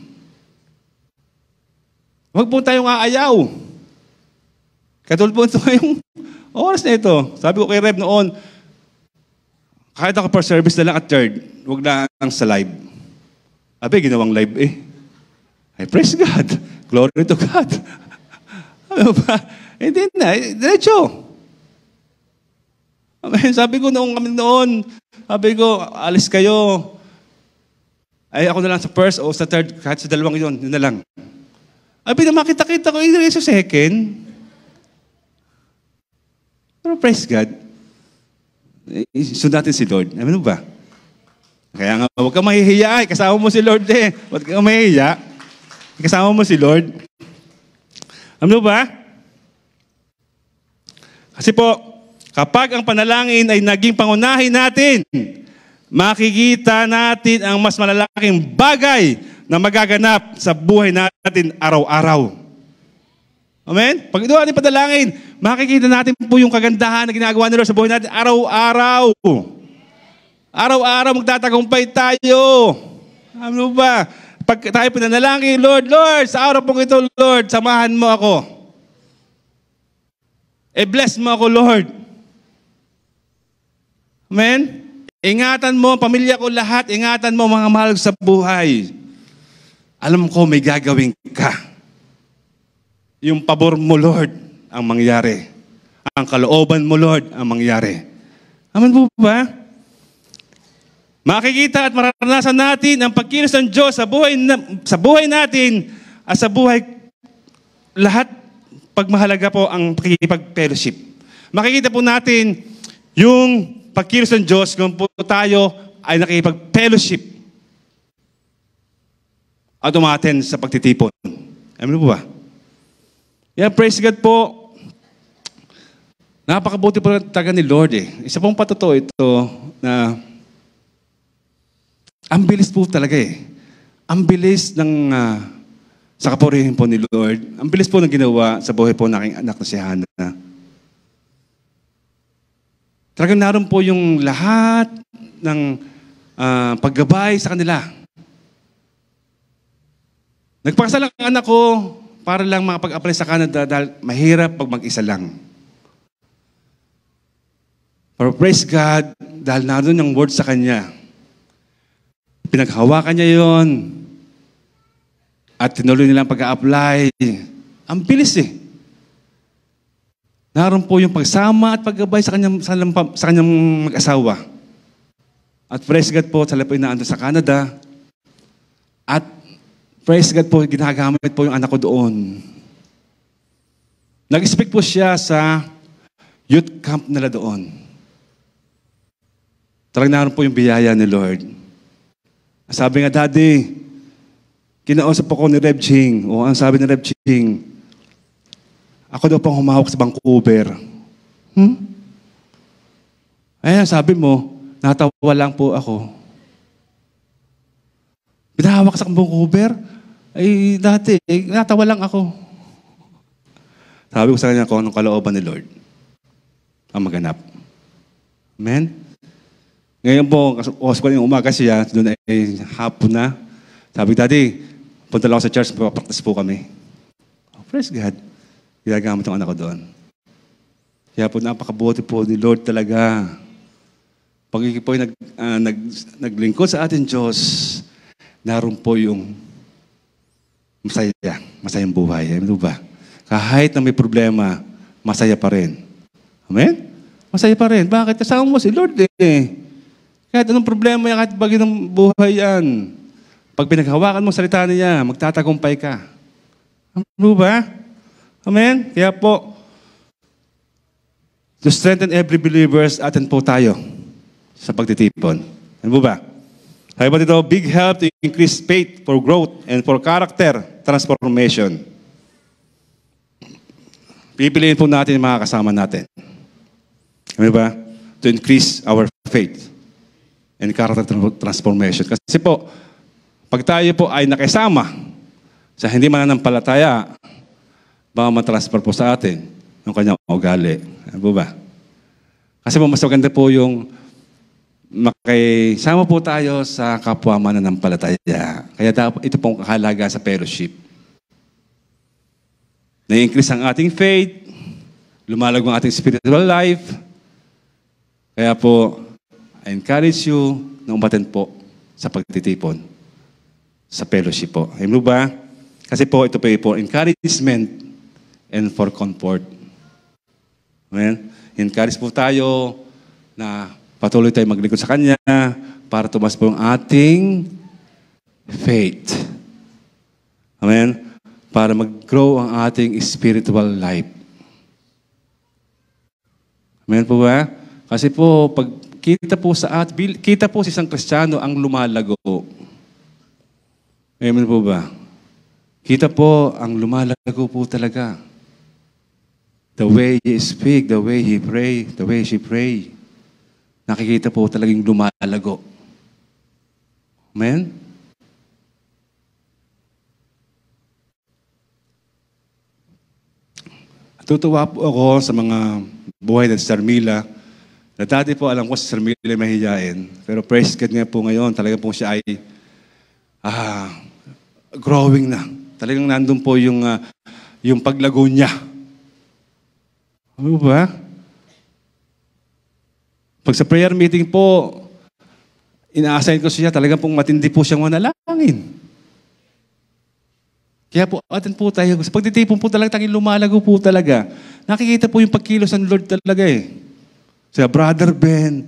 Huwag po tayong aayaw. Katulad po ito ngayong oras na ito. Sabi ko kay Reb noon, kahit ako per service na lang at third, huwag na lang sa live. Abi, ginawang live eh. Ay, praise God. Glory to God. Ano ba? Hindi na. Diretso. Sabi ko noong kami noon, sabi ko, alis kayo. Ay, ako na lang sa first o sa third, kahit sa dalawang yun, yun na lang. Abi, na makita-kita ko, yun sa second. Pero praise God. Sunod natin si Lord. Ano ba? Kaya nga, huwag kang mahihiya. Kasama mo si Lord eh. Huwag kang mahihiya. Kasama mo si Lord. Ano ba? Kasi po, kapag ang panalangin ay naging pangunahin natin, makikita natin ang mas malalaking bagay na magaganap sa buhay natin araw-araw. Amen? Pag ito ating panalangin, makikita natin po yung kagandahan na ginagawa ni Lord sa buhay natin araw-araw. Araw-araw magtatagumpay tayo. Ano ba? Pag tayo pinanalangin, Lord, Lord, sa araw pong ito, Lord, samahan mo ako. E-bless mo ako, Lord. Amen? Ingatan mo, pamilya ko lahat, ingatan mo mga mahal sa buhay. Alam ko may gagawin ka. Yung pabor mo, Lord, ang mangyari. Ang kalooban mo, Lord, ang mangyari. Amen po ba? Makikita at mararanasan natin ang pagkilos ng Diyos sa buhay, na, sa buhay natin at sa buhay lahat pagmahalaga po ang pakikipag-fellowship. Makikita po natin yung pagkilos ng Diyos kung po tayo ay nakipag-fellowship at umaten sa pagtitipon. Amen po ba? Yeah, praise God po. Napakabuti po talaga ni Lord eh. Isa pong patotoo ito na ang bilis po talaga eh. Ang bilis ng uh, sa kapurihan po ni Lord. Ang bilis po ng ginawa sa buhay po ng aking anak na si Hannah. Talagang naroon po yung lahat ng uh, paggabay sa kanila. Nagpakasal ang anak ko para lang makapag-apply sa Canada dahil mahirap pag mag-isa lang. Pero praise God, dahil naroon yung word sa kanya. Pinaghawakan niya yon at tinuloy nilang pag-a-apply. Ang bilis eh. Naroon po yung pagsama at paggabay sa kanyang, sa, sa kanyang mag-asawa. At praise God po, sila po inaandun sa Canada. At praise God po, ginagamit po yung anak ko doon. Nag-speak po siya sa youth camp nila doon. Talagang naroon po yung biyaya ni Lord. Sabi nga, Daddy, kinausap ako ni Rev Ching. O ang sabi ni Rev Ching, ako daw pang humahawak sa Vancouver. Hmm? Ayan, sabi mo, natawa lang po ako. Pinahawak sa Vancouver? Ay, dati, eh, natawa lang ako. Sabi ko sa kanya kung anong kalooban ni Lord ang maganap. Amen? Ngayon po, kasi ko yung umaga siya, doon ay hapon na. Sabi ko, Daddy, punta lang ako sa church, papractice po kami. Oh, praise God. Ginagamit ang anak ko doon. Kaya po napakabuti po ni Lord talaga. Pag po nag, uh, nag, naglingkod sa ating Diyos, naroon po yung masaya, masayang buhay. Amen ba? Kahit na may problema, masaya pa rin. Amen? Masaya pa rin. Bakit? Kasama mo si Lord eh. Kahit anong problema yan, kahit bagay ng buhay yan. Pag pinaghawakan mo salita niya, magtatagumpay ka. Amen ba? Amen? Kaya po, to strengthen every believers, atin po tayo sa pagtitipon. Ano ba? Kaya ba dito, big help to increase faith for growth and for character transformation. Pipiliin po natin yung mga kasama natin. Ano ba? To increase our faith and character transformation. Kasi po, pag tayo po ay nakisama sa hindi mananampalataya, baka matransfer po sa atin yung kanyang ugali. Ano ba? Kasi po mas maganda po yung makisama po tayo sa kapwa mananampalataya. Kaya ito pong kahalaga sa fellowship. Na-increase ang ating faith, lumalago ang ating spiritual life. Kaya po, I encourage you na umaten po sa pagtitipon sa fellowship po. Alam mo ba? Kasi po ito po for encouragement and for comfort. Amen? Encourage po tayo na patuloy tayo maglingkod sa Kanya para tumas po yung ating faith. Amen? Para mag-grow ang ating spiritual life. Amen po ba? Kasi po, pag kita po sa at kita po sa isang Kristiyano ang lumalago. Amen po ba? Kita po ang lumalago po talaga. The way he speak, the way he pray, the way she pray. Nakikita po talagang lumalago. Amen? Tutuwa po ako sa mga buhay ng Sister Mila. Na dati po alam ko si Sister Mila ay mahihiyain. Pero praise God nga po ngayon, talaga po siya ay ah, growing na. Talagang nandun po yung, uh, yung paglago niya. Ano ba? Pag sa prayer meeting po, ina-assign ko siya, talagang pong matindi po siyang manalangin. Kaya po, atin po tayo, sa pagtitipon po talaga, tanging lumalago po talaga. Nakikita po yung pagkilos ng Lord talaga eh. Sa Brother Ben,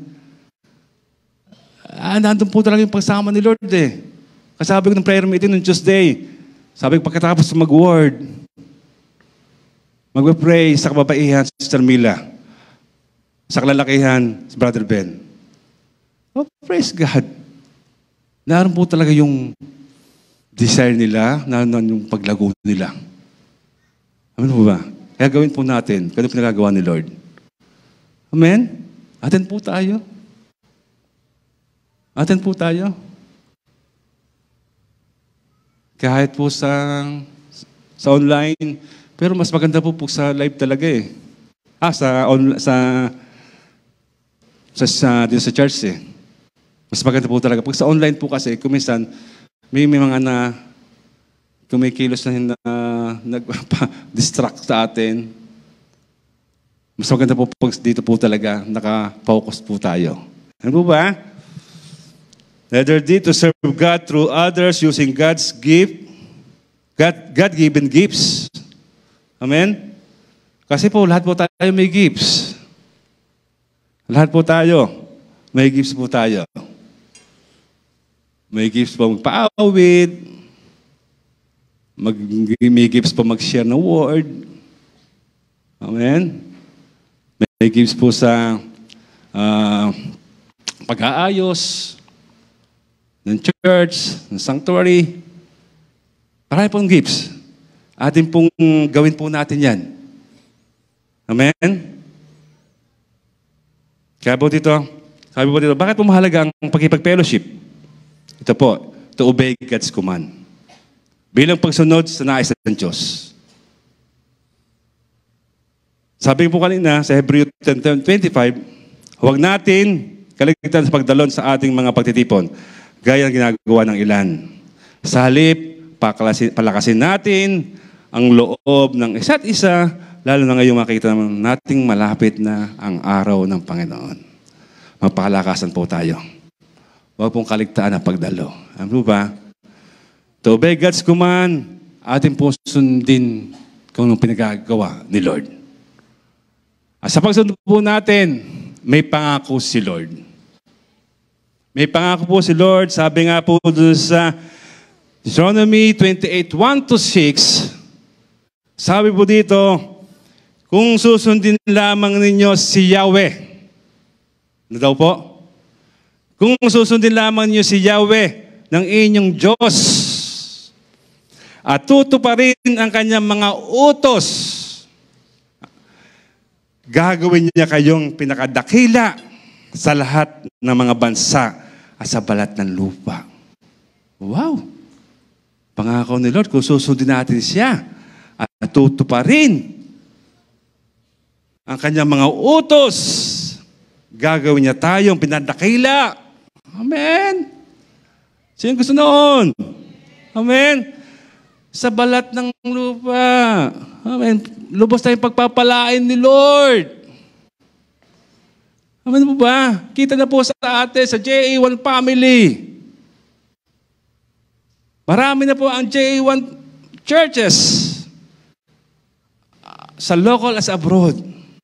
ah, nandun po talaga yung pagsama ni Lord eh. Kasabi ko ng prayer meeting noong Tuesday, sabi ko pagkatapos mag-word, mag-pray sa kababaihan, Sister Mila. sa kalalakihan, si Brother Ben. Oh, praise God. Naroon po talaga yung desire nila, naroon yung paglago nila. Amen po ba? Kaya gawin po natin, kung ano pinagagawa ni Lord. Amen? Atin po tayo. Atin po tayo. Kahit po sa sa online, pero mas maganda po po sa live talaga eh. Ah, sa on, sa sa, sa dito sa church eh. Mas maganda po talaga. Pag sa online po kasi, kuminsan, may, may mga na kumikilos na uh, nag-distract sa atin. Mas maganda po pag dito po talaga, naka-focus po tayo. Ano po ba? Letter D, to serve God through others using God's gift, God, God-given gifts. Amen? Kasi po, lahat po tayo may gifts. Lahat po tayo, may gifts po tayo. May gifts po magpa-awit, mag, may gifts po mag-share ng word. Amen? May gifts po sa uh, pag-aayos ng church, ng sanctuary. Marami pong gifts. Atin pong gawin po natin yan. Amen? Kaya po dito, sabi po dito, bakit po mahalaga ang pagkipag-fellowship? Ito po, to obey God's command. Bilang pagsunod sa nais ng Diyos. Sabi po kanina sa Hebrew ten twenty-five, huwag natin kaligtan sa pagdalon sa ating mga pagtitipon, gaya ng ginagawa ng ilan. Sa halip, palakasin natin ang loob ng isa't isa, lalo na ngayong makita nating malapit na ang araw ng Panginoon. Magpakalakasan po tayo. Huwag pong kaligtaan ang pagdalo. Ano ba? To obey God's command, atin po sundin kung anong pinagagawa ni Lord. At sa pagsunod po natin, may pangako si Lord. May pangako po si Lord. Sabi nga po doon sa Deuteronomy twenty-eight, one to six, sabi po dito, kung susundin lamang ninyo si Yahweh, ano daw po? Kung susundin lamang ninyo si Yahweh ng inyong Diyos, at tutuparin ang kanyang mga utos, gagawin niya kayong pinakadakila sa lahat ng mga bansa at sa balat ng lupa. Wow! Pangako ni Lord, kung susundin natin siya at tutuparin ang kanyang mga utos, gagawin niya tayong pinadakila. Amen! Sino gusto noon? Amen! Sa balat ng lupa. Amen. Lubos tayong pagpapalain ni Lord. Amen po ba? Kita na po sa atin, sa J A one family. Marami na po ang J A one churches. Sa local as abroad.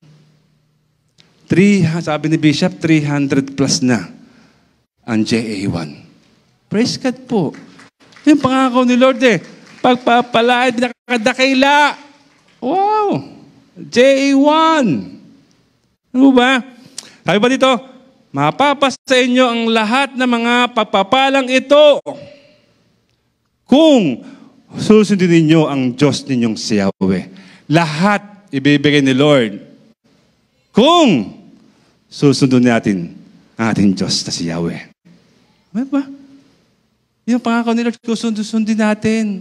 Three, sabi ni Bishop, three hundred plus na ang J A one. Praise God po. Yung pangako ni Lord eh. Pagpapalain, pinakadakila. Wow! J A one. Ano ba? Sabi ba dito, mapapas sa inyo ang lahat ng mga pagpapalang ito kung susundin ninyo ang Diyos ninyong si Yahweh. Lahat ibibigay ni Lord kung susundin natin ang ating Diyos na si Yahweh. Ano ba? Yung pangako ni Lord, kung susundin natin.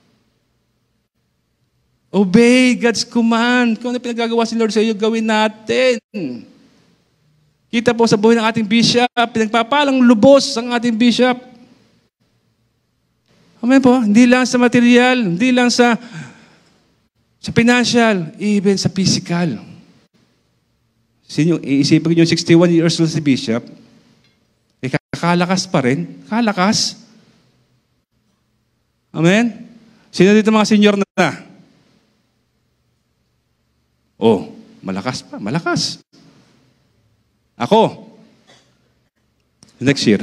Obey God's command. Kung ano pinagagawa si Lord sa iyo, gawin natin. Kita po sa buhay ng ating bishop, pinagpapalang lubos ang ating bishop. Amen po, hindi lang sa material, hindi lang sa sa financial, even sa physical. Sino, iisipin nyo, sixty-one years old si bishop, eh, kakalakas pa rin. Kalakas. Amen? Sino dito mga senior na? Oh, malakas pa, malakas. Ako, next year.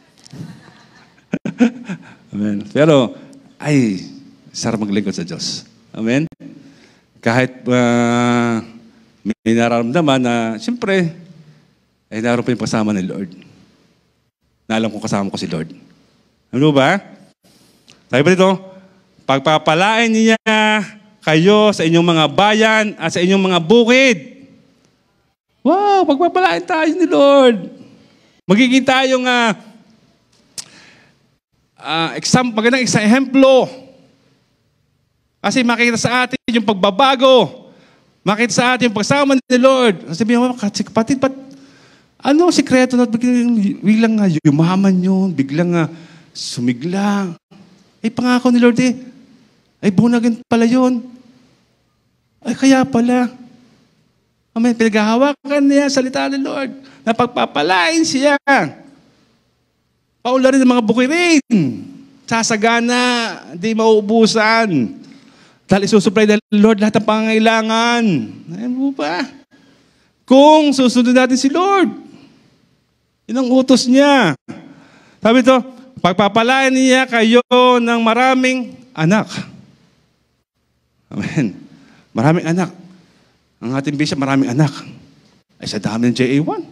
Amen. Pero, ay, sarap maglingkod sa Diyos. Amen? Kahit uh, nararamdaman na, siyempre, ay naroon pa yung kasama ni Lord. Na alam kong kasama ko si Lord. Ano ba? Sabi pa dito, pagpapalain niya kayo sa inyong mga bayan at sa inyong mga bukid. Wow, pagpapalain tayo ni Lord. Magiging tayong uh, uh, exam, magandang eksemplo. Kasi makikita sa atin yung pagbabago. Makikita sa atin yung pagsama ni Lord. Sabihin mo, kapatid, ba't ano sikreto na biglang, biglang nga yumaman yun, biglang nga sumigla. Ay, pangako ni Lord eh. Ay, bunagan pala yun. Ay, kaya pala. Amen. Pinaghahawakan niya salita ni Lord. Napagpapalain siya. Paula rin ng mga bukirin. Sasagana, hindi mauubusan. Dahil isusupply ng Lord lahat ng pangangailangan. Ayan mo ba? Kung susunod natin si Lord. Yun ang utos niya. Sabi ito, pagpapalain niya kayo ng maraming anak. Amen. Maraming anak. Ang ating bishop, maraming anak. Ay sa dami ng J A one.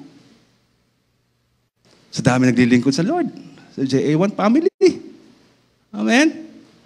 Sa dami naglilingkod sa Lord. Sa J A one family. Amen.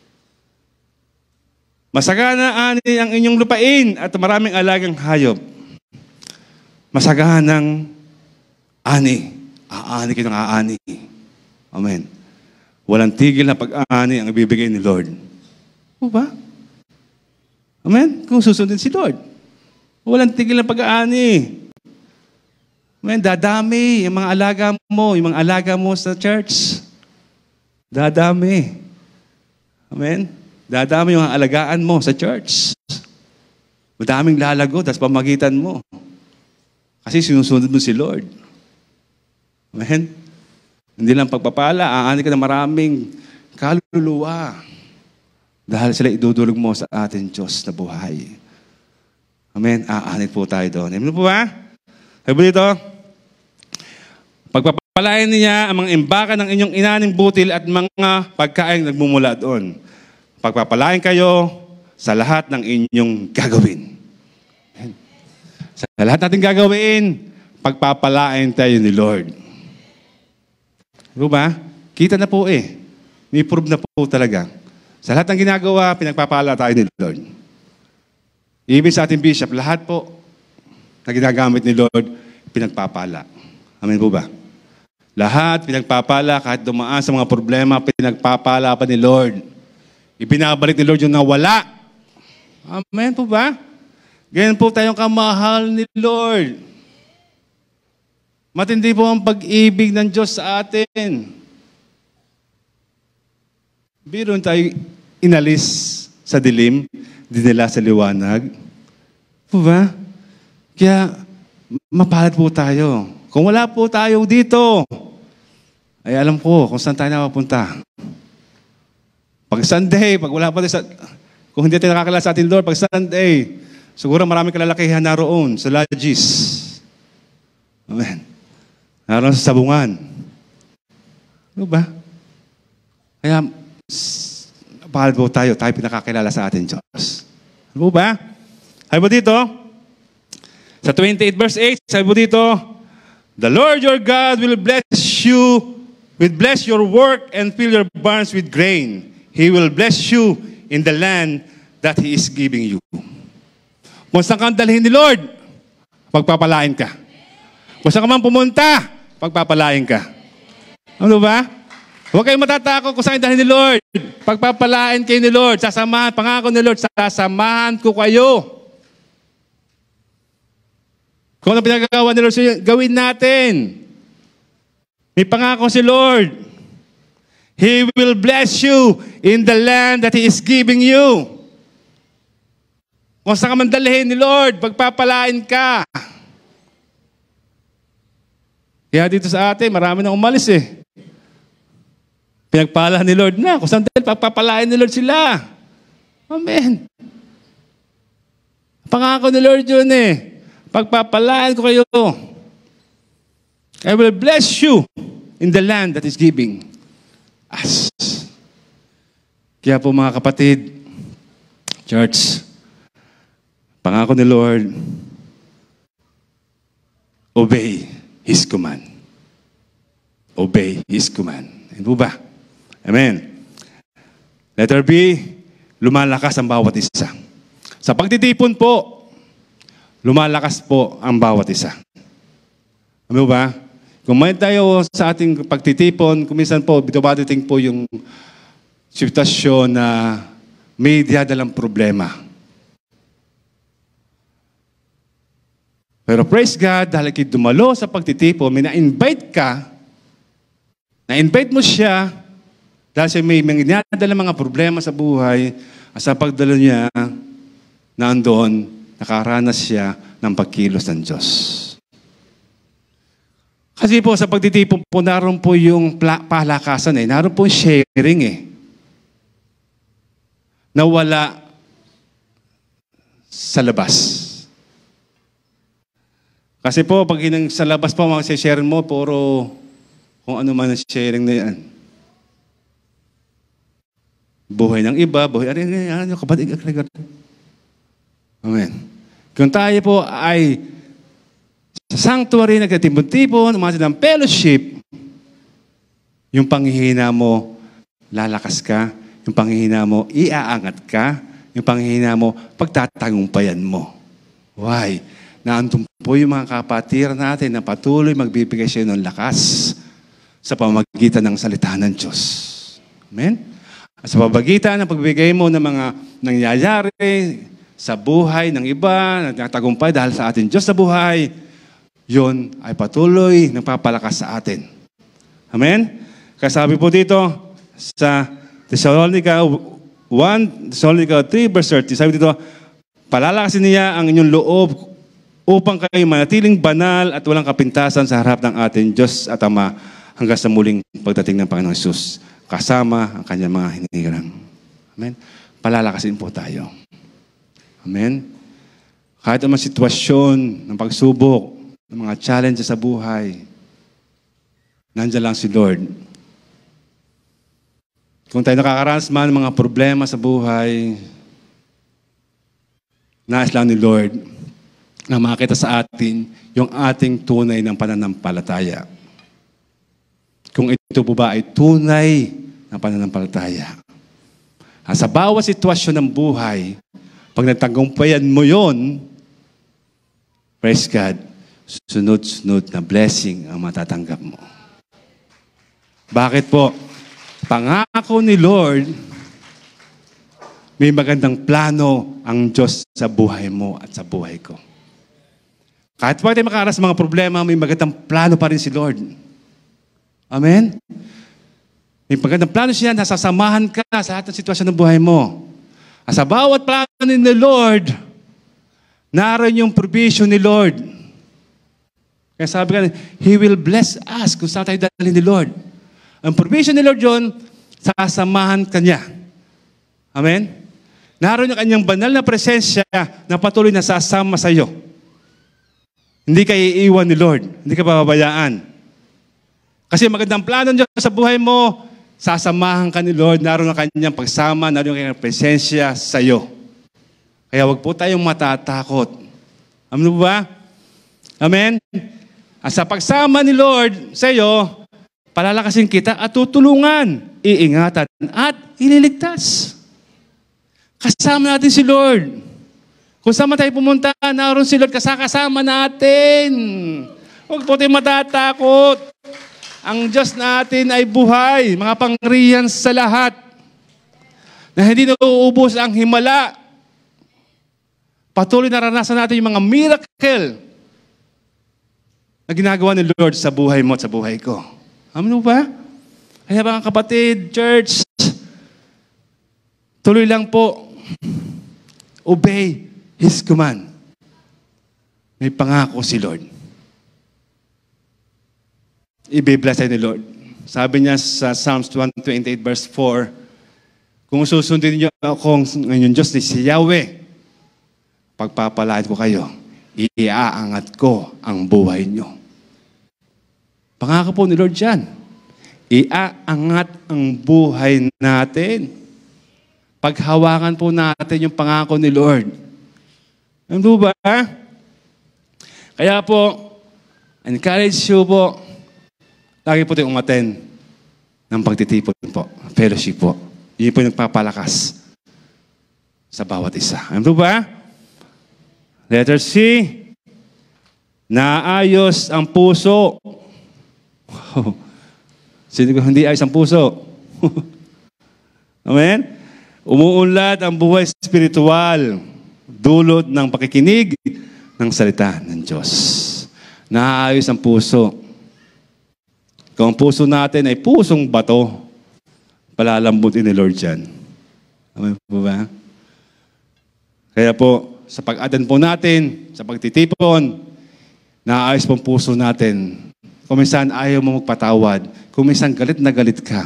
Masagana ani ang inyong lupain at maraming alagang hayop. Masaganang ani. Aani kayo ng aani. Amen. Walang tigil na pag-aani ang ibibigay ni Lord. O ba? Amen? Kung susundin si Lord. Walang tigil na pag-aani. Amen? Dadami yung mga alaga mo, yung mga alaga mo sa church. Dadami. Amen? Dadami yung mga alagaan mo sa church. Madaming lalago, tas pamagitan mo. Kasi sinusunod mo si Lord. Amen? Hindi lang pagpapala, aani ka na maraming kaluluwa. Dahil sila idudulog mo sa ating Diyos na buhay. Amen? Aanit po tayo doon. Amen po ba? Sabi po dito, pagpapalain niya ang mga imbakan ng inyong inaning butil at mga pagkain nagmumula doon. Pagpapalain kayo sa lahat ng inyong gagawin. Amen? Sa lahat natin gagawin, pagpapalain tayo ni Lord. Diba ba? Kita na po eh. May prove na po talaga. Sa lahat ng ginagawa, pinagpapala tayo ni Lord. Even sa ating bishop, lahat po na ginagamit ni Lord, pinagpapala. Amen po ba? Lahat pinagpapala, kahit dumaan sa mga problema, pinagpapala pa ni Lord. Ibinabalik ni Lord yung nawala. Amen po ba? Ganyan po tayong kamahal ni Lord. Matindi po ang pag-ibig ng Diyos sa atin. Biro tayo inalis sa dilim, dinala sa liwanag. Po ba? Kaya mapalad po tayo. Kung wala po tayo dito, ay alam ko kung saan tayo napapunta. Pag Sunday, pag wala pa tayo sa... Kung hindi tayo nakakilala sa ating Lord, pag Sunday, siguro maraming kalalakihan naroon sa lodges. Amen. Naroon sa sabungan. Ano ba? Kaya, mahal po tayo, tayo pinakakilala sa ating Diyos. Ano ba? Sabi po dito, sa twenty-eight verse eight, sabi po dito, the Lord your God will bless you, will bless your work and fill your barns with grain. He will bless you in the land that He is giving you. Kung saan kang dalhin ni Lord, pagpapalain ka. Kung saan ka man pumunta, pagpapalain ka. Ano ba? Huwag kayong matatakot kung saan dalhin ni Lord. Pagpapalain kayo ni Lord. Sasamahan, pangako ni Lord, sasamahan ko kayo. Kung ano pinagagawa ni Lord, gawin natin. May pangako si Lord. He will bless you in the land that He is giving you. Kung saan ka man dalhin ni Lord, pagpapalain ka. Kaya dito sa atin, marami na umalis eh. Pinagpala ni Lord na. Kung saan dahil, pagpapalain ni Lord sila. Amen. Pangako ni Lord yun eh. Pagpapalain ko kayo. I will bless you in the land that is giving us. Kaya po mga kapatid, church, pangako ni Lord, obey His command. Obey His command. Ano po ba? Amen. Letter B, lumalakas ang bawat isa. Sa pagtitipon po, lumalakas po ang bawat isa. Ano ba? Kung may tayo sa ating pagtitipon, kuminsan po, dumadating po yung sitwasyon na may dadalang problema. Pero praise God, dahil kayo dumalo sa pagtitipon, may na-invite ka, na-invite mo siya, dahil siya may nangyadala mga problema sa buhay, at sa pagdala niya, nandoon, nakaranas siya ng pagkilos ng Diyos. Kasi po sa pagtitipon po, naroon po yung palakasan eh, naroon po yung sharing eh. Nawala sa labas. Kasi po, pag inang sa labas po, mga share mo, puro kung ano man ang sharing na yan. Buhay ng iba, buhay, ano, kapatid, amen. Kung tayo po ay sa sanctuary, nagkatipon-tipon, umasin ng fellowship, yung panghihina mo, lalakas ka, yung panghihina mo, iaangat ka, yung panghihina mo, pagtatagumpayan mo. Why? Naandun po yung mga kapatiran natin na patuloy magbibigay siya ng lakas sa pamamagitan ng salita ng Diyos. Amen? At sa pamamagitan ng pagbibigay mo ng mga nangyayari sa buhay ng iba, nagtatagumpay dahil sa ating Diyos sa buhay, yun ay patuloy nagpapalakas sa atin. Amen? Kaya sabi po dito sa Thessalonica one, Thessalonica three, verse thirty, sabi dito, palalakasin niya ang inyong loob upang kayo manatiling banal at walang kapintasan sa harap ng ating Diyos at Ama hanggang sa muling pagdating ng Panginoong Hesus, kasama ang kanyang mga hinirang. Amen? Palalakasin po tayo. Amen? Kahit ang mga sitwasyon ng pagsubok, ng mga challenges sa buhay, nandiyan lang si Lord. Kung tayo nakakaranas man ng mga problema sa buhay, nais lang ni Lord na makita sa atin yung ating tunay ng pananampalataya. Kung ito po ba ay tunay na pananampalataya. At sa bawat sitwasyon ng buhay, pag nagtagumpayan mo yon, praise God, sunod-sunod na blessing ang matatanggap mo. Bakit po? Pangako ni Lord, may magandang plano ang Diyos sa buhay mo at sa buhay ko. Kahit pa tayo makaranas sa mga problema, may magandang plano pa rin si Lord. Amen? May magandang plano siya, nasasamahan ka sa lahat ng sitwasyon ng buhay mo. At sa bawat plano ni Lord, naroon yung provision ni Lord. Kaya sabi ka, He will bless us kung saan tayo dalhin ni Lord. Ang provision ni Lord yun, sasamahan ka niya. Amen? Naroon yung kanyang banal na presensya na patuloy na sasama sa iyo. Hindi ka iiwan ni Lord. Hindi ka pababayaan. Kasi magandang plano niya sa buhay mo, sasamahan ka ni Lord, naroon ang kanyang pagsama, naroon ang kanyang presensya sa iyo. Kaya wag po tayong matatakot. Ano ba? Amen? At sa pagsama ni Lord sa iyo, palalakasin kita at tutulungan, iingatan at ililigtas. Kasama natin si Lord. Kung saan tayo pumunta, naroon si Lord kasama natin. Huwag po tayong matatakot. Ang Diyos natin ay buhay, mga pangriyan sa lahat, na hindi na uubos ang himala. Patuloy naranasan natin yung mga miracle na ginagawa ni Lord sa buhay mo at sa buhay ko. Ano ba? Kaya mga kapatid, church, tuloy lang po, obey His command. May pangako si Lord. I-bless tayo ni Lord. Sabi niya sa Psalms one twenty-eight verse four, kung susundin niyo akong ngayon Diyos ni si Yahweh, pagpapalain ko kayo, iaangat ko ang buhay niyo. Pangako po ni Lord yan. Iaangat ang buhay natin. Paghawakan po natin yung pangako ni Lord. Ano ba? Kaya po, encourage you po, lagi po tayong umaten ng pagtitipon po, fellowship po. Yun po yung nagpapalakas sa bawat isa. Ano po ba? Letter C, naayos ang puso. Wow. Sino ko hindi ayos ang puso? Amen? Umuunlad ang buhay spiritual, dulot ng pakikinig ng salita ng Diyos. Naayos ang puso. Kung ang puso natin ay pusong bato, palalambutin ni Lord yan. Amen po ba? Kaya po, sa pag-attend po natin, sa pagtitipon, naayos pong puso natin. Kung minsan ayaw mo magpatawad, kung minsan galit na galit ka,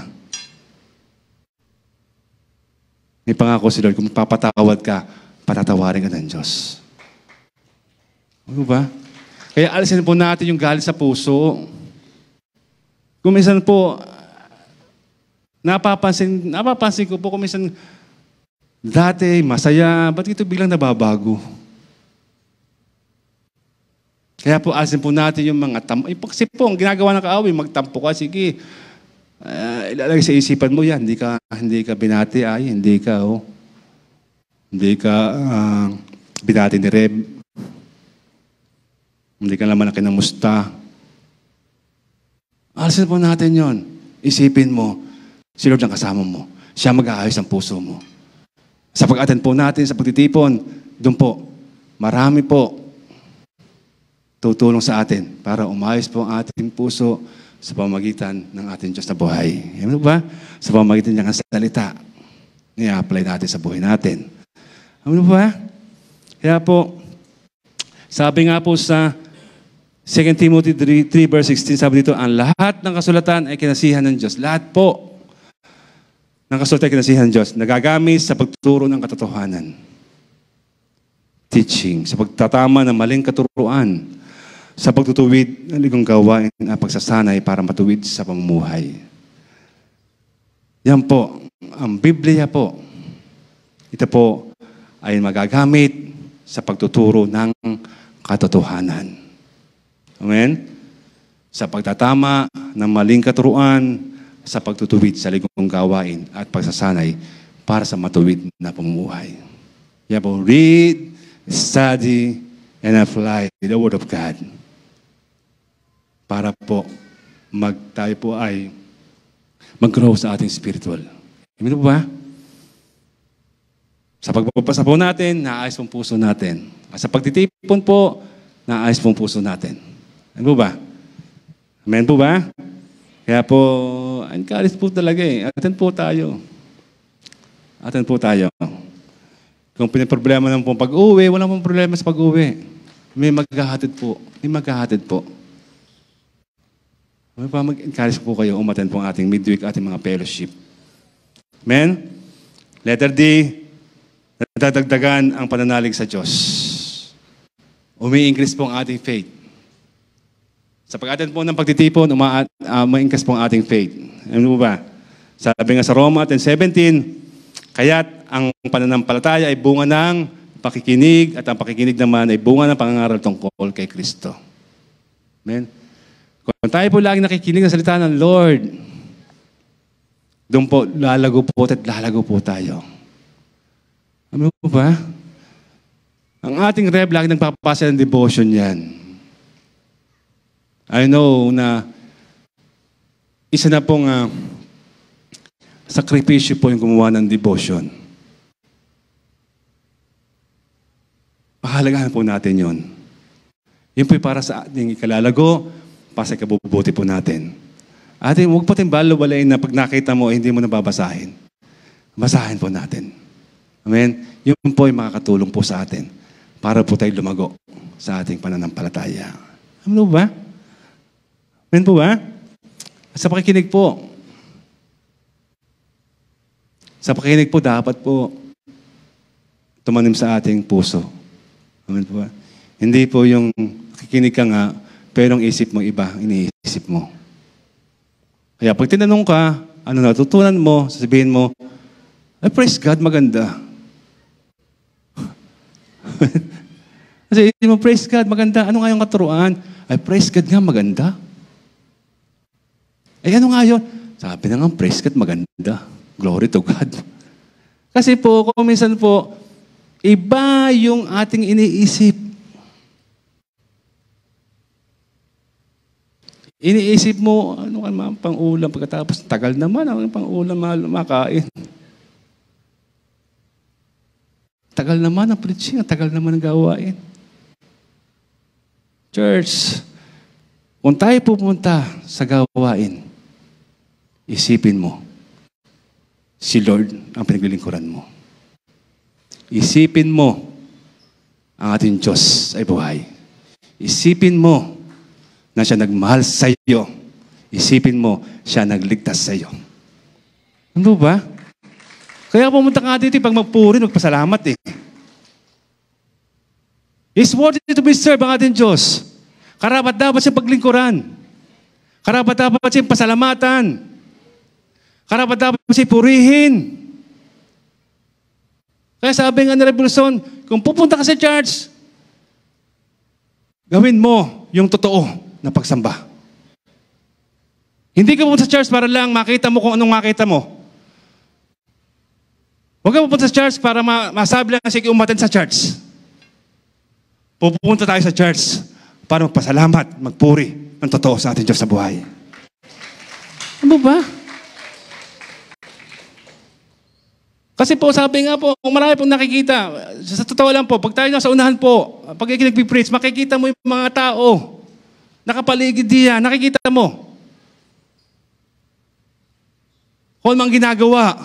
may pangako si Lord, kung magpapatawad ka, patatawarin ka ng Diyos. Ano ba? Kaya alisin po natin yung galit sa puso. Kung minsan po, napapansin, napapansin ko po, kung minsan, dati, masaya, ba't ito biglang nababago? Kaya po, alisin po natin yung mga tam... Kasi po, ang ginagawa ng kaaway, magtampo ka, sige, uh, ilalagay sa isipan mo yan, hindi ka, hindi ka binati, ay, hindi ka, oh, hindi ka uh, binati ni Reb, hindi ka naman na kinamusta. Alisin po natin yon. Isipin mo, si Lord ang kasama mo. Siya mag-aayos ang puso mo. Sa pag-attend po natin, sa pagtitipon, doon po, marami po tutulong sa atin para umayos po ang ating puso sa pamamagitan ng ating Diyos na buhay. Ano ba? Sa pamamagitan niya ng salita, i-apply natin sa buhay natin. Ano ba? Kaya po, sabi nga po sa Second Timothy three verse sixteen, sabi dito, ang lahat ng kasulatan ay kinasihan ng Diyos. Lahat po ng kasulatan ay kinasihan ng Diyos. Nagagamit sa pagtuturo ng katotohanan. Teaching. Sa pagtatama ng maling katuruan. Sa pagtutuwid ng ligong gawain at pagsasanay para matuwid sa pamumuhay. Yan po. Ang Biblia po. Ito po ay magagamit sa pagtuturo ng katotohanan. Amen? Sa pagtatama ng maling katuruan, sa pagtutuwid sa ligong gawain at pagsasanay para sa matuwid na pamumuhay. Yan po, read, study, and apply the Word of God. Para po, mag, tayo po ay mag-grow sa ating spiritual. Amen po ba? Sa pagpapasa po natin, naayos pong puso natin. At sa pagtitipon po, naayos pong puso natin. Ano po ba? Amen po ba? Kaya po, encourage po talaga eh. Attend po tayo. Attend po tayo. Kung pinaproblema ng pong pag-uwi, wala pong problema sa pag-uwi. May maghahatid po. May maghahatid po. May pa mag-encourage po kayo umattend po ang ating midweek, ating mga fellowship. Amen? Letter D, nadadagdagan ang pananalig sa Diyos. Umi-increase po ang ating faith. Sa pag-attend po ng pagtitipon, uma- uh, ma-increase po ang ating faith. Ano po ba? Sabi nga sa Roma ten seventeen, kaya't ang pananampalataya ay bunga ng pakikinig at ang pakikinig naman ay bunga ng pangangaral tungkol kay Kristo. Amen? Kung tayo po lagi nakikinig ng salita ng Lord, doon po lalago po at lalago po tayo. Ano po ba? Ang ating Reb lagi nagpapasa ng devotion yan. I know na isa na pong uh, sakripisyo po yung gumawa ng devotion. Pahalagahan po natin yon. Yun po para sa ating ikalalago, para sa ikabubuti po natin. Ating, huwag po tayong balo-balayin na pag nakita mo, hindi mo nababasahin. Basahin po natin. Amen? Yun po ay makakatulong po sa atin para po tayo lumago sa ating pananampalataya. Ano ba? Amen po ba? At sa pakikinig po, sa pakikinig po, dapat po tumanim sa ating puso. Amen po ba? Hindi po yung kikinig ka nga, pero ang isip mo iba, iniisip mo. Kaya pag tinanong ka, ano natutunan mo, sasabihin mo, ay praise God, maganda. Kasi hindi mo, praise God, maganda. Ano nga yung katuruan? Ay, praise God nga, maganda. Eh, ano nga yun? Sabi na nga, praise God, maganda. Glory to God. Kasi po, kung minsan po, iba yung ating iniisip. Iniisip mo, ano ka mga pang-ulam pagkatapos, tagal naman, ano pang-ulam makain. Tagal naman ang preaching, tagal naman ang gawain. Church, kung tayo pupunta sa gawain, isipin mo, si Lord ang pinaglilingkuran mo. Isipin mo, ang ating Diyos ay buhay. Isipin mo, na siya nagmahal sa iyo. Isipin mo, siya nagligtas sa iyo. Ano ba? Kaya pumunta ka dito, pag magpuri, magpasalamat eh. It's worthy to be served ang ating Diyos. Karapat dapat siya paglingkuran. Karapat dapat siya pasalamatan. Karapat dapat siya purihin. Kaya sabi nga ni Revolution, kung pupunta ka sa church, gawin mo yung totoo na pagsamba. Hindi ka pupunta sa church para lang makita mo kung anong makita mo. Huwag ka pupunta sa church para ma masabi lang sige umattend sa church. Pupunta tayo sa church para magpasalamat, magpuri ng totoo sa ating Diyos sa buhay. Ano ba? Kasi po, sabi nga po, kung marami pong nakikita, sa totoo lang po, pag tayo nasa unahan po, pag ikaw nagpipreach, makikita mo yung mga tao, nakapaligid diyan, nakikita mo. Kung ano mang ginagawa.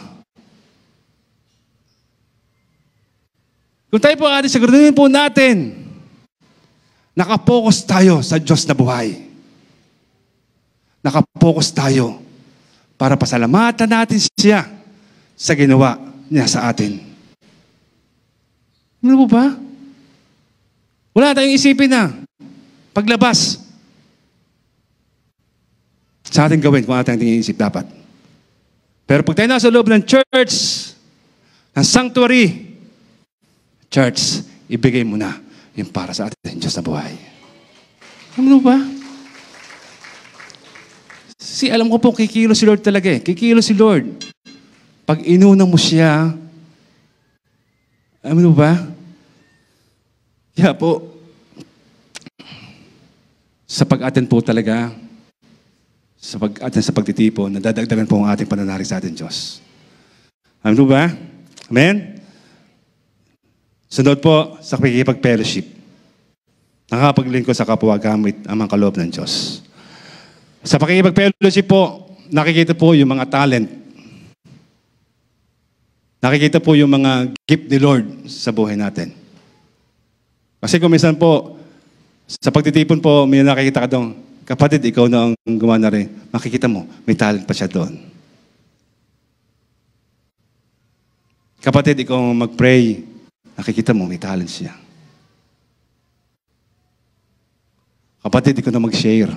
Kung tayo po atin, siguraduhin po natin, nakapokus tayo sa Diyos na buhay. Nakapokus tayo para pasalamatan natin siya sa ginawa niya sa atin. Ano po ba? Wala tayong isipin na paglabas sa ating gawin kung ating iniisip dapat. Pero pag tayo nasa loob ng church, ng sanctuary, church, ibigay mo na yung para sa ating Diyos na buhay. Ano ba? Si alam ko po, kikilo si Lord talaga eh. Kikilo si Lord. Pag inuna mo siya, ano ba? Kaya po, sa pag-aten po talaga, sa pag-aten sa pagtitipon, nadadagdagan po ang ating pananalig sa ating Diyos. Ano ba? Amen? Sunod po sa pakikipag-fellowship. Nakakapaglingkod sa kapwa gamit ang mga kaloob ng Diyos. Sa pakikipag-fellowship po, nakikita po yung mga talent. Nakikita po yung mga gift ni Lord sa buhay natin. Kasi kung minsan po, sa pagtitipon po, may nakikita ka doon, kapatid, ikaw na ang gumawa na rin. Makikita mo, may talent pa siya doon. Kapatid, ikaw mag-pray, nakikita mo, may talent siya. Kapatid, ikaw na mag-share.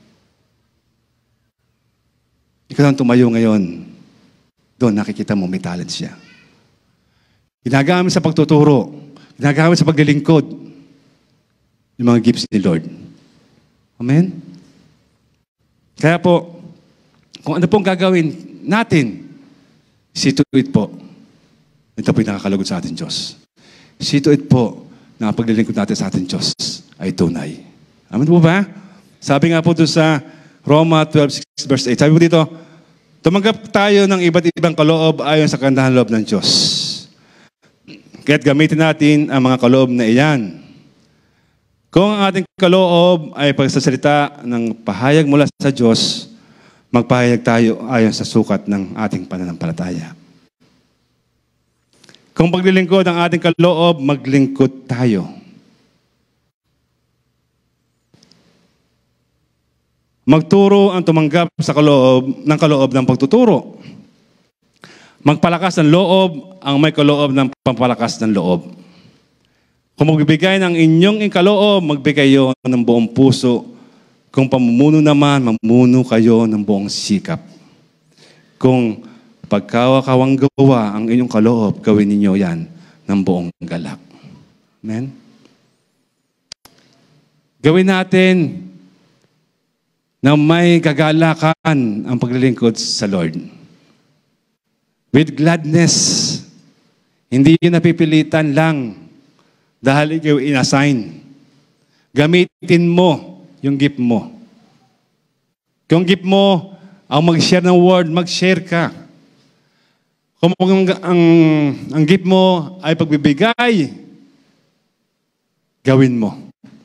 Ikaw na tumayo ngayon. Doon, nakikita mo, may talent siya. Ginagamit sa pagtuturo. Ginagamit sa paglilingkod. Yung mga gifts ni Lord. Amen? Kaya po, kung ano pong gagawin natin, see to it po. Ito po yung nakakalugod sa ating Diyos. See to it po, na paglilingkod natin sa ating Diyos ay tunay. Amen po ba? Sabi nga po doon sa Roma twelve, six, verse eight. Sabi po dito, tumanggap tayo ng iba't ibang kaloob ayon sa kagandahan loob ng Diyos. Kaya't gamitin natin ang mga kaloob na iyan. Kung ang ating kaloob ay pagsasalita ng pahayag mula sa Diyos, magpahayag tayo ayon sa sukat ng ating pananampalataya. Kung paglilingkod ang ating kaloob, maglingkod tayo. Magturo ang tumanggap sa kaloob ng kaloob ng pagtuturo. Magpalakas ng loob ang may kaloob ng pampalakas ng loob. Kung magbibigay ng inyong kaloob, magbigay kayo ng buong puso. Kung pamumuno naman, mamuno kayo ng buong sikap. Kung pagkawakawang gawa ang inyong kaloob, gawin ninyo yan ng buong galak. Amen? Gawin natin na may kagalakan ang paglilingkod sa Lord. With gladness. Hindi yun napipilitan lang dahil ikaw inassign. Gamitin mo yung gift mo. Kung gift mo ang mag-share ng word, mag-share ka. Kung ang, ang, ang gift mo ay pagbibigay, gawin mo.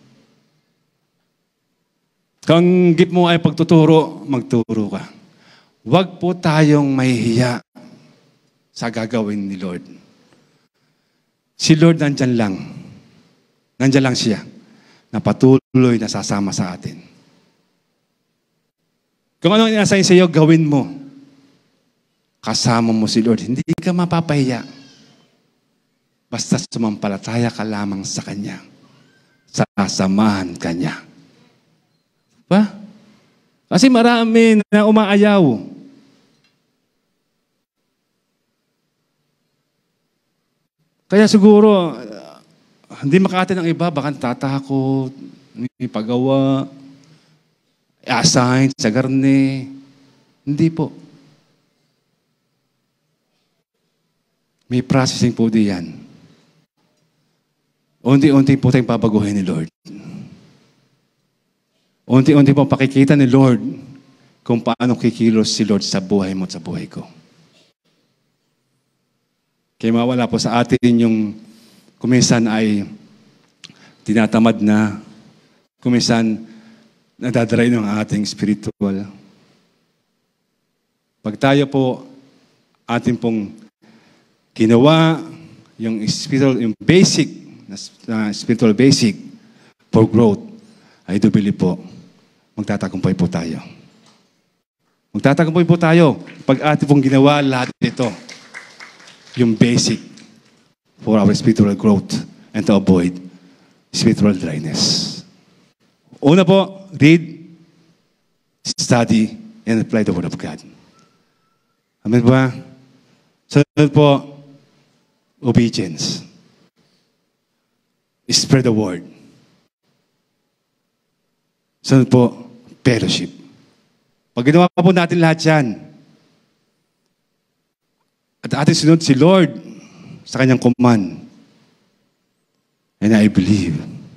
Kung gift mo ay pagtuturo, magturo ka. Huwag po tayong mahihiya sa gagawin ni Lord. Si Lord nandyan lang. Nandyan lang siya na patuloy na sasama sa atin. Kung anong inassign sa iyo, gawin mo. Kasama mo si Lord. Hindi ka mapapahiya. Basta sumampalataya ka lamang sa Kanya. Sasamahan ka niya. Ba? Kasi marami na umaayaw. Kaya siguro, hindi makaatin ng iba, baka tatakot, may pagawa, assign sa garne. Hindi po. May processing po diyan. Unti-unti po tayong babaguhin ni Lord. Unti-unti po pakikita ni Lord kung paano kikilos si Lord sa buhay mo at sa buhay ko. Kaya mawala po sa atin yung kuminsan ay tinatamad na, kuminsan nadadaray ng ating spiritual. Pag tayo po atin pong ginawa yung spiritual, yung basic, na spiritual basic for growth, I do believe po, magtatagumpay po tayo. Magtatagumpay po tayo pag atin pong ginawa lahat ito. Yung basic for our spiritual growth and to avoid spiritual dryness. Una po, read, study, and apply the Word of God. Amen ba? Sunod po, obedience. Spread the Word. Sunod po, fellowship. Pag ginawa po natin lahat yan, at ating sunod si Lord sa kanyang command. And I believe,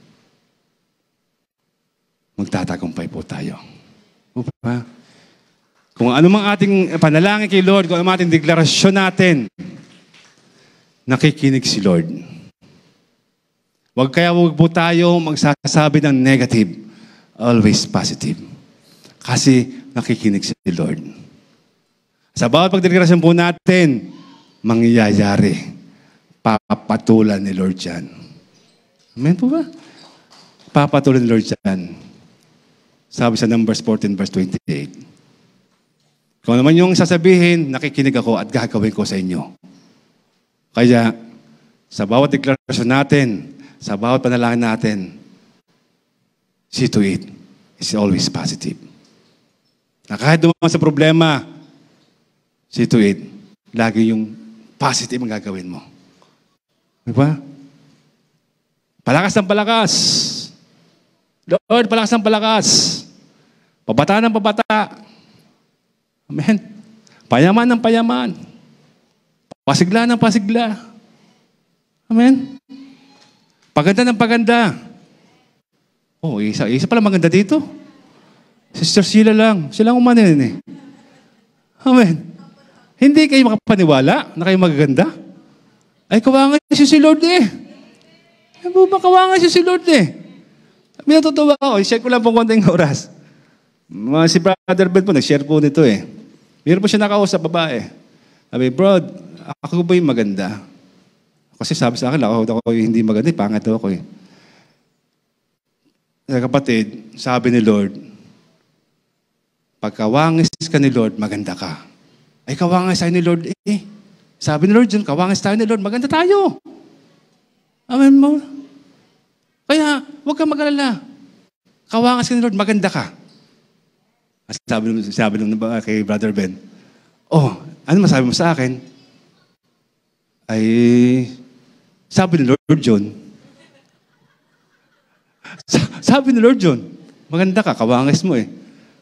magtatagumpay po tayo. Upa. Kung ano mang ating panalangin kay Lord, kung ano mang ating deklarasyon natin, nakikinig si Lord. Huwag kaya huwag po tayo magsasabi ng negative. Always positive. Kasi nakikinig si Lord. Sa bawat pagdeklarasyon po natin, mangyayari. Papatulan ni Lord yan. Amen po ba? Papatulan ni Lord yan. Sabi sa Numbers fourteen verse twenty-eight. Kung naman yung sasabihin, nakikinig ako at gagawin ko sa inyo. Kaya, sa bawat deklarasyon natin, sa bawat panalangin natin, see to it is always positive. Na kahit dumaan sa problema, see to it, lagi yung positive ang gagawin mo. Diba? Palakas ng palakas. Lord, palakas ng palakas. Pabata ng pabata. Amen. Payaman ng payaman. Pasigla ng pasigla. Amen. Paganda ng paganda. Oh, isa, isa pala maganda dito. Sister Sheila lang. Sila ang umanin eh. Amen. Hindi kayo makapaniwala na kayo magaganda? Ay, kawangan siya si Lord eh. Ay, ba kawangan siya si Lord eh. May natutuwa ako. I-share ko lang po konting oras. Mga si Brother Ben po, nag-share po nito eh. Meron po siya nakausap, babae. Sabi, bro, ako ba yung maganda? Kasi sabi sa akin, ako, ako yung hindi maganda, pangat ako eh. Kapatid, sabi ni Lord, pagkawangis ka ni Lord, maganda ka. Ay, kawangis tayo ni Lord eh. Sabi ni Lord dyan, kawangis tayo ni Lord, maganda tayo. Amen mo? Kaya, huwag kang mag-alala. Kawangis ka ni Lord, maganda ka. Sabi nung, sabi nung kay Brother Ben, oh, ano masabi mo sa akin? Ay, sabi ni Lord John. Sabi ni Lord yun, maganda ka, kawangis mo eh.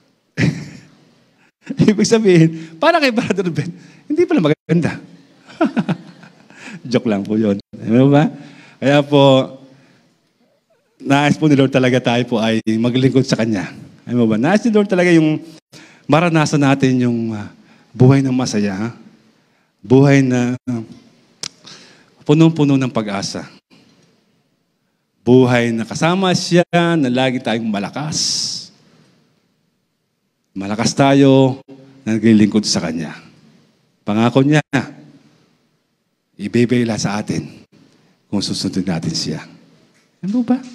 Ibig sabihin, para kay Brother Ben, hindi pala maganda. Joke lang po yun. Ano ba? Kaya po, nais po ni Lord talaga tayo po ay maglingkod sa Kanya. Ano ba? Nais ni Lord talaga yung maranasan natin yung uh, buhay ng masaya. Ha? Buhay na uh, punong-puno ng pag-asa. Buhay na kasama siya, na lagi tayong malakas. Malakas tayo na naglilingkod sa Kanya. Pangako niya, ibibigay lahat sa atin kung susundin natin siya. Ano ba?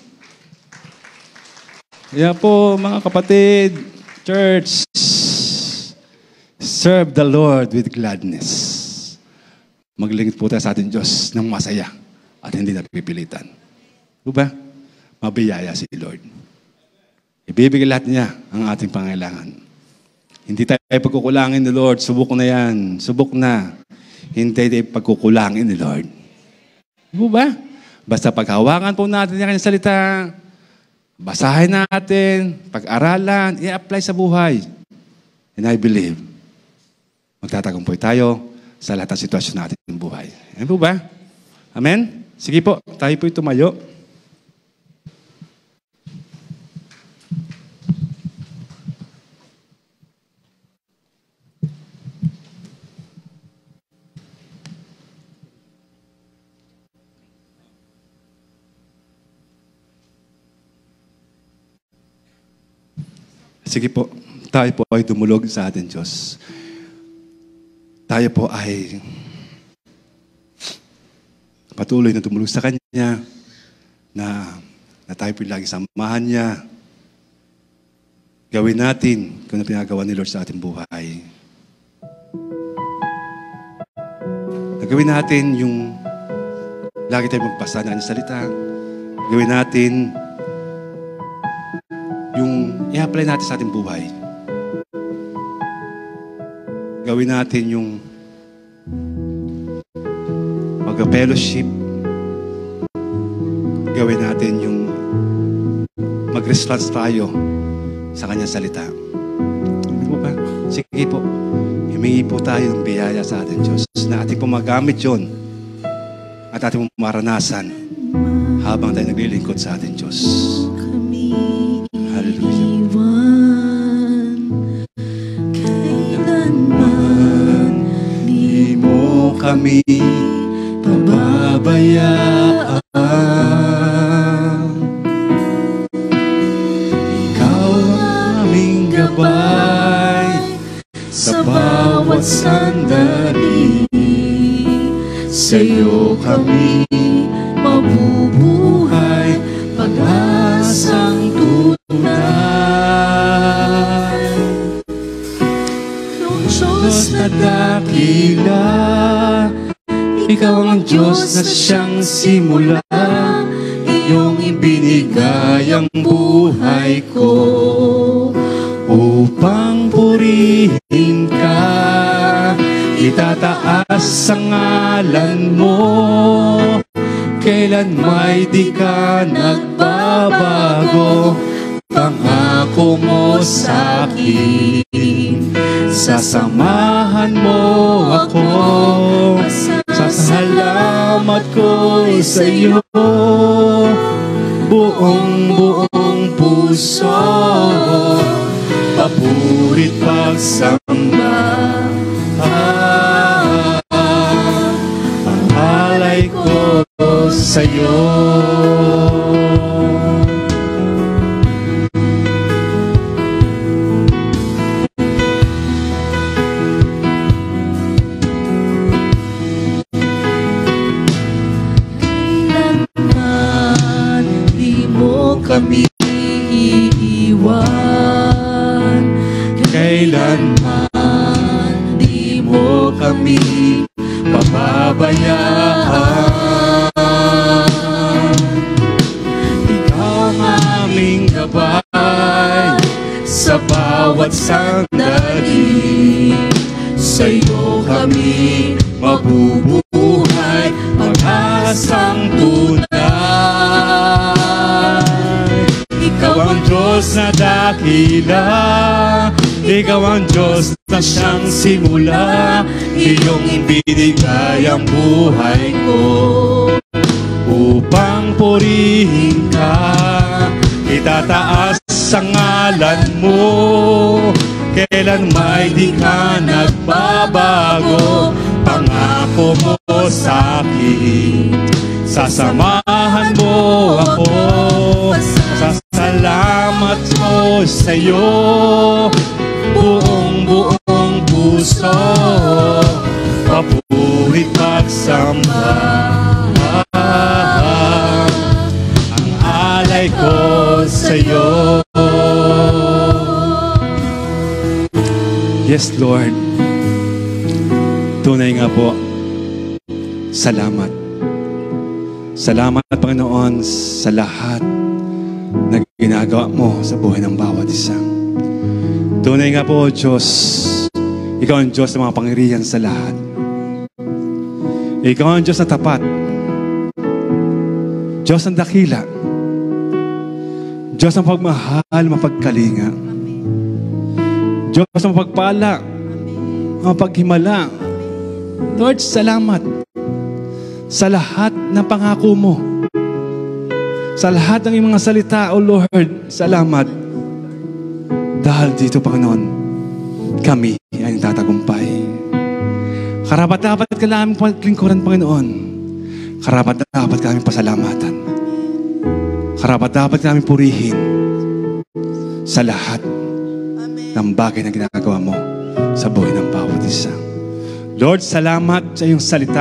Kaya po, mga kapatid, church, serve the Lord with gladness. Maglingkod po tayo sa ating Diyos ng masaya at hindi napipilitan. Ano ba? Mabiyaya si Lord. Ibibigay lahat niya ang ating pangailangan. Hindi tayo pagkukulangin ni Lord. Subok na yan. Subok na. Hindi tayo pagkukulangin ni Lord. Ano ba? Basta paghawakan po natin yung kanyang salita, basahin natin, pag-aralan, i-apply sa buhay. And I believe, magtatagumpay tayo sa lahat ng sitwasyon natin ng buhay. Ano po ba? Amen? Sige po, tayo po'y tumayo. Sige po, tayo po ay dumulog sa ating Diyos. Tayo po ay patuloy na tumulog sa Kanya, na, na tayo po lagi samahan niya. Gawin natin kung ano pinagawa ni Lord sa ating buhay. Gawin natin yung lagi tayo magpasa na kanyang salita. Gawin natin yung i-apply natin sa ating buhay. Gawin natin yung mag-fellowship. Gawin natin yung mag-response tayo sa kanyang salita. Hindi po ba? Sige po. Himingi po tayo ng biyaya sa ating Diyos na ating po magamit yun at ating po maranasan habang tayo naglilingkod sa ating Diyos. Hallelujah. Kailanman di mo kami pababayaan. Ikaw aming gabay sa bawat sandali. Sa'yo kami mabubuhay, pag-asang tunay. Diyos na dakila, Ikaw ang Diyos na siyang simula, iyong ibinigay ang buhay ko upang purihin ka. Itataas ang ngalan mo, kailan may di ka nagbabago. Pangako mo sa'kin, sasamahan mo ako. Sasalamat ko sa'yo, buong buong puso. Papurit pagsamba, ah, ang alay ko sa'yo. Kami iiwan, kailanman di mo kami pababayaan. Ikaw ang aming gabay sa bawat sandali. Sa'yo kami mabubuhay, pag-asang tunay. dakila. Ikaw ang Diyos na siyang simula, iyong binigay ang buhay ko upang purihin ka. Itataas ang ngalan mo, kailan may di ka nagbabago. Pangako mo sa akin, sasamahan mo ako. Sasalamat ko sa'yo, buong buong puso, papurit pagsamba. Ang alay ko sa'yo. Yes, Lord. Tunay nga po, salamat. Salamat, Panginoon, sa lahat na ginagawa mo sa buhay ng bawat isa. Tunay nga po, Diyos, ikaw ang Diyos ng mga pangyarihan sa lahat. Ikaw ang Diyos na tapat. Diyos ang dakila. Diyos ang pagmahal, mapagkalinga. Diyos ang mapagpala, mapaghimala. Lord, salamat sa lahat ng pangako mo. Sa lahat ng iyong mga salita, O Lord, salamat. Dahil dito, Panginoon, kami ay tatagumpay. Karapat-dapat ka namin paglingkuran, Panginoon. Karapat-dapat ka namin pasalamatan. Karapat-dapat ka namin purihin sa lahat ng bagay na ginagawa mo sa buhay ng bawat isa. Lord, salamat sa iyong salita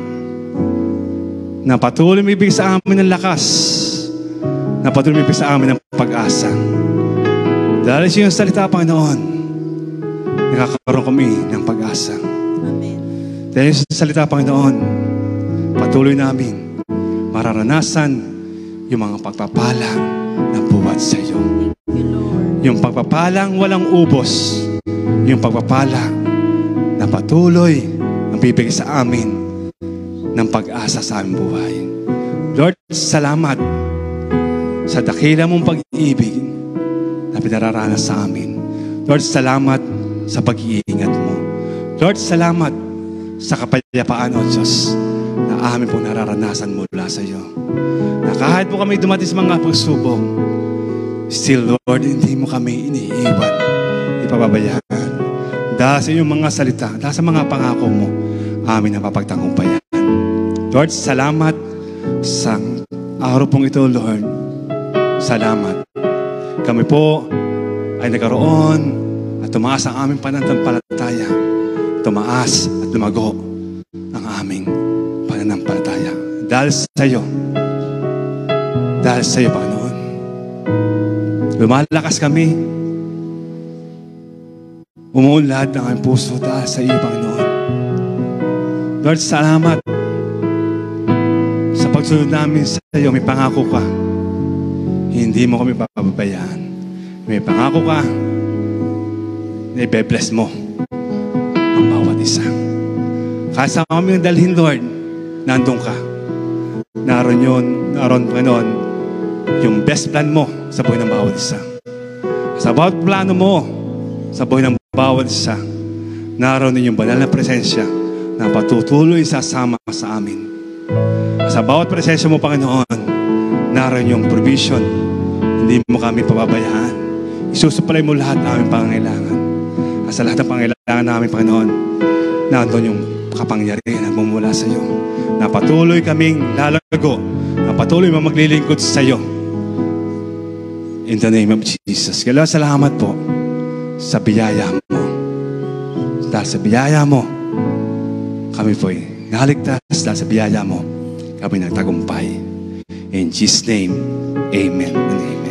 na patuloy mo ibigay sa amin ng lakas, na patuloy mo ibigay sa amin ng pag-asa. Dahil sa iyong salita, Panginoon, nakakaroon kami ng pag-asa. Amen. Dahil sa salita, Panginoon, patuloy namin mararanasan yung mga pagpapala na buwat sa iyo. Yung pagpapalang walang ubos, yung pagpapala na patuloy ang bibigay sa amin ng pag-asa sa aming buhay. Lord, salamat sa dakila mong pag-ibig na pinararanas sa amin. Lord, salamat sa pag-iingat mo. Lord, salamat sa kapayapaan, O Diyos, na amin pong nararanasan mula sa iyo. Na kahit po kami dumating sa mga pagsubok, still, Lord, hindi mo kami iniiwan, ipababayaan. Dahil sa iyong mga salita, dahil sa mga pangako mo, amin ang papagtagumpayan. Lord, salamat sa araw pong ito, Lord. Salamat. Kami po ay nagkaroon at tumaas ang aming pananampalataya. Tumaas at lumago ang aming pananampalataya. Dahil sa iyo, dahil sa iyo, Panginoon, lumalakas kami. Umuunlad ng aming puso dahil sa iyo, Panginoon. Lord, salamat sa pagsunod namin sa iyo. May pangako ka. Hindi mo kami papabayaan. May pangako ka na ibe-bless mo ang bawat isa. Kahit saan kami ang dalhin, Lord, nandun ka. Naroon yun, naroon, Panginoon, yung best plan mo sa buhay ng bawat isa. Sa bawat plano mo sa buhay ng bawat isa, naroon din yung banal na presensya na patutuloy sasama sa amin. Sa bawat presensya mo, Panginoon, naroon yung provision. Hindi mo kami pababayaan. Isusupply mo lahat ng aming pangangailangan. At sa lahat ng pangangailangan namin, Panginoon, naroon yung kapangyarihan na mumula sa iyo. Na patuloy kaming lalago, na patuloy mo maglilingkod sa iyo. In the name of Jesus. Kaya salamat po sa biyaya mo. Dahil sa biyaya mo, kami po'y naligtas. Dahil sa biyaya mo, kami nagtagumpay. In Jesus' name, amen and amen.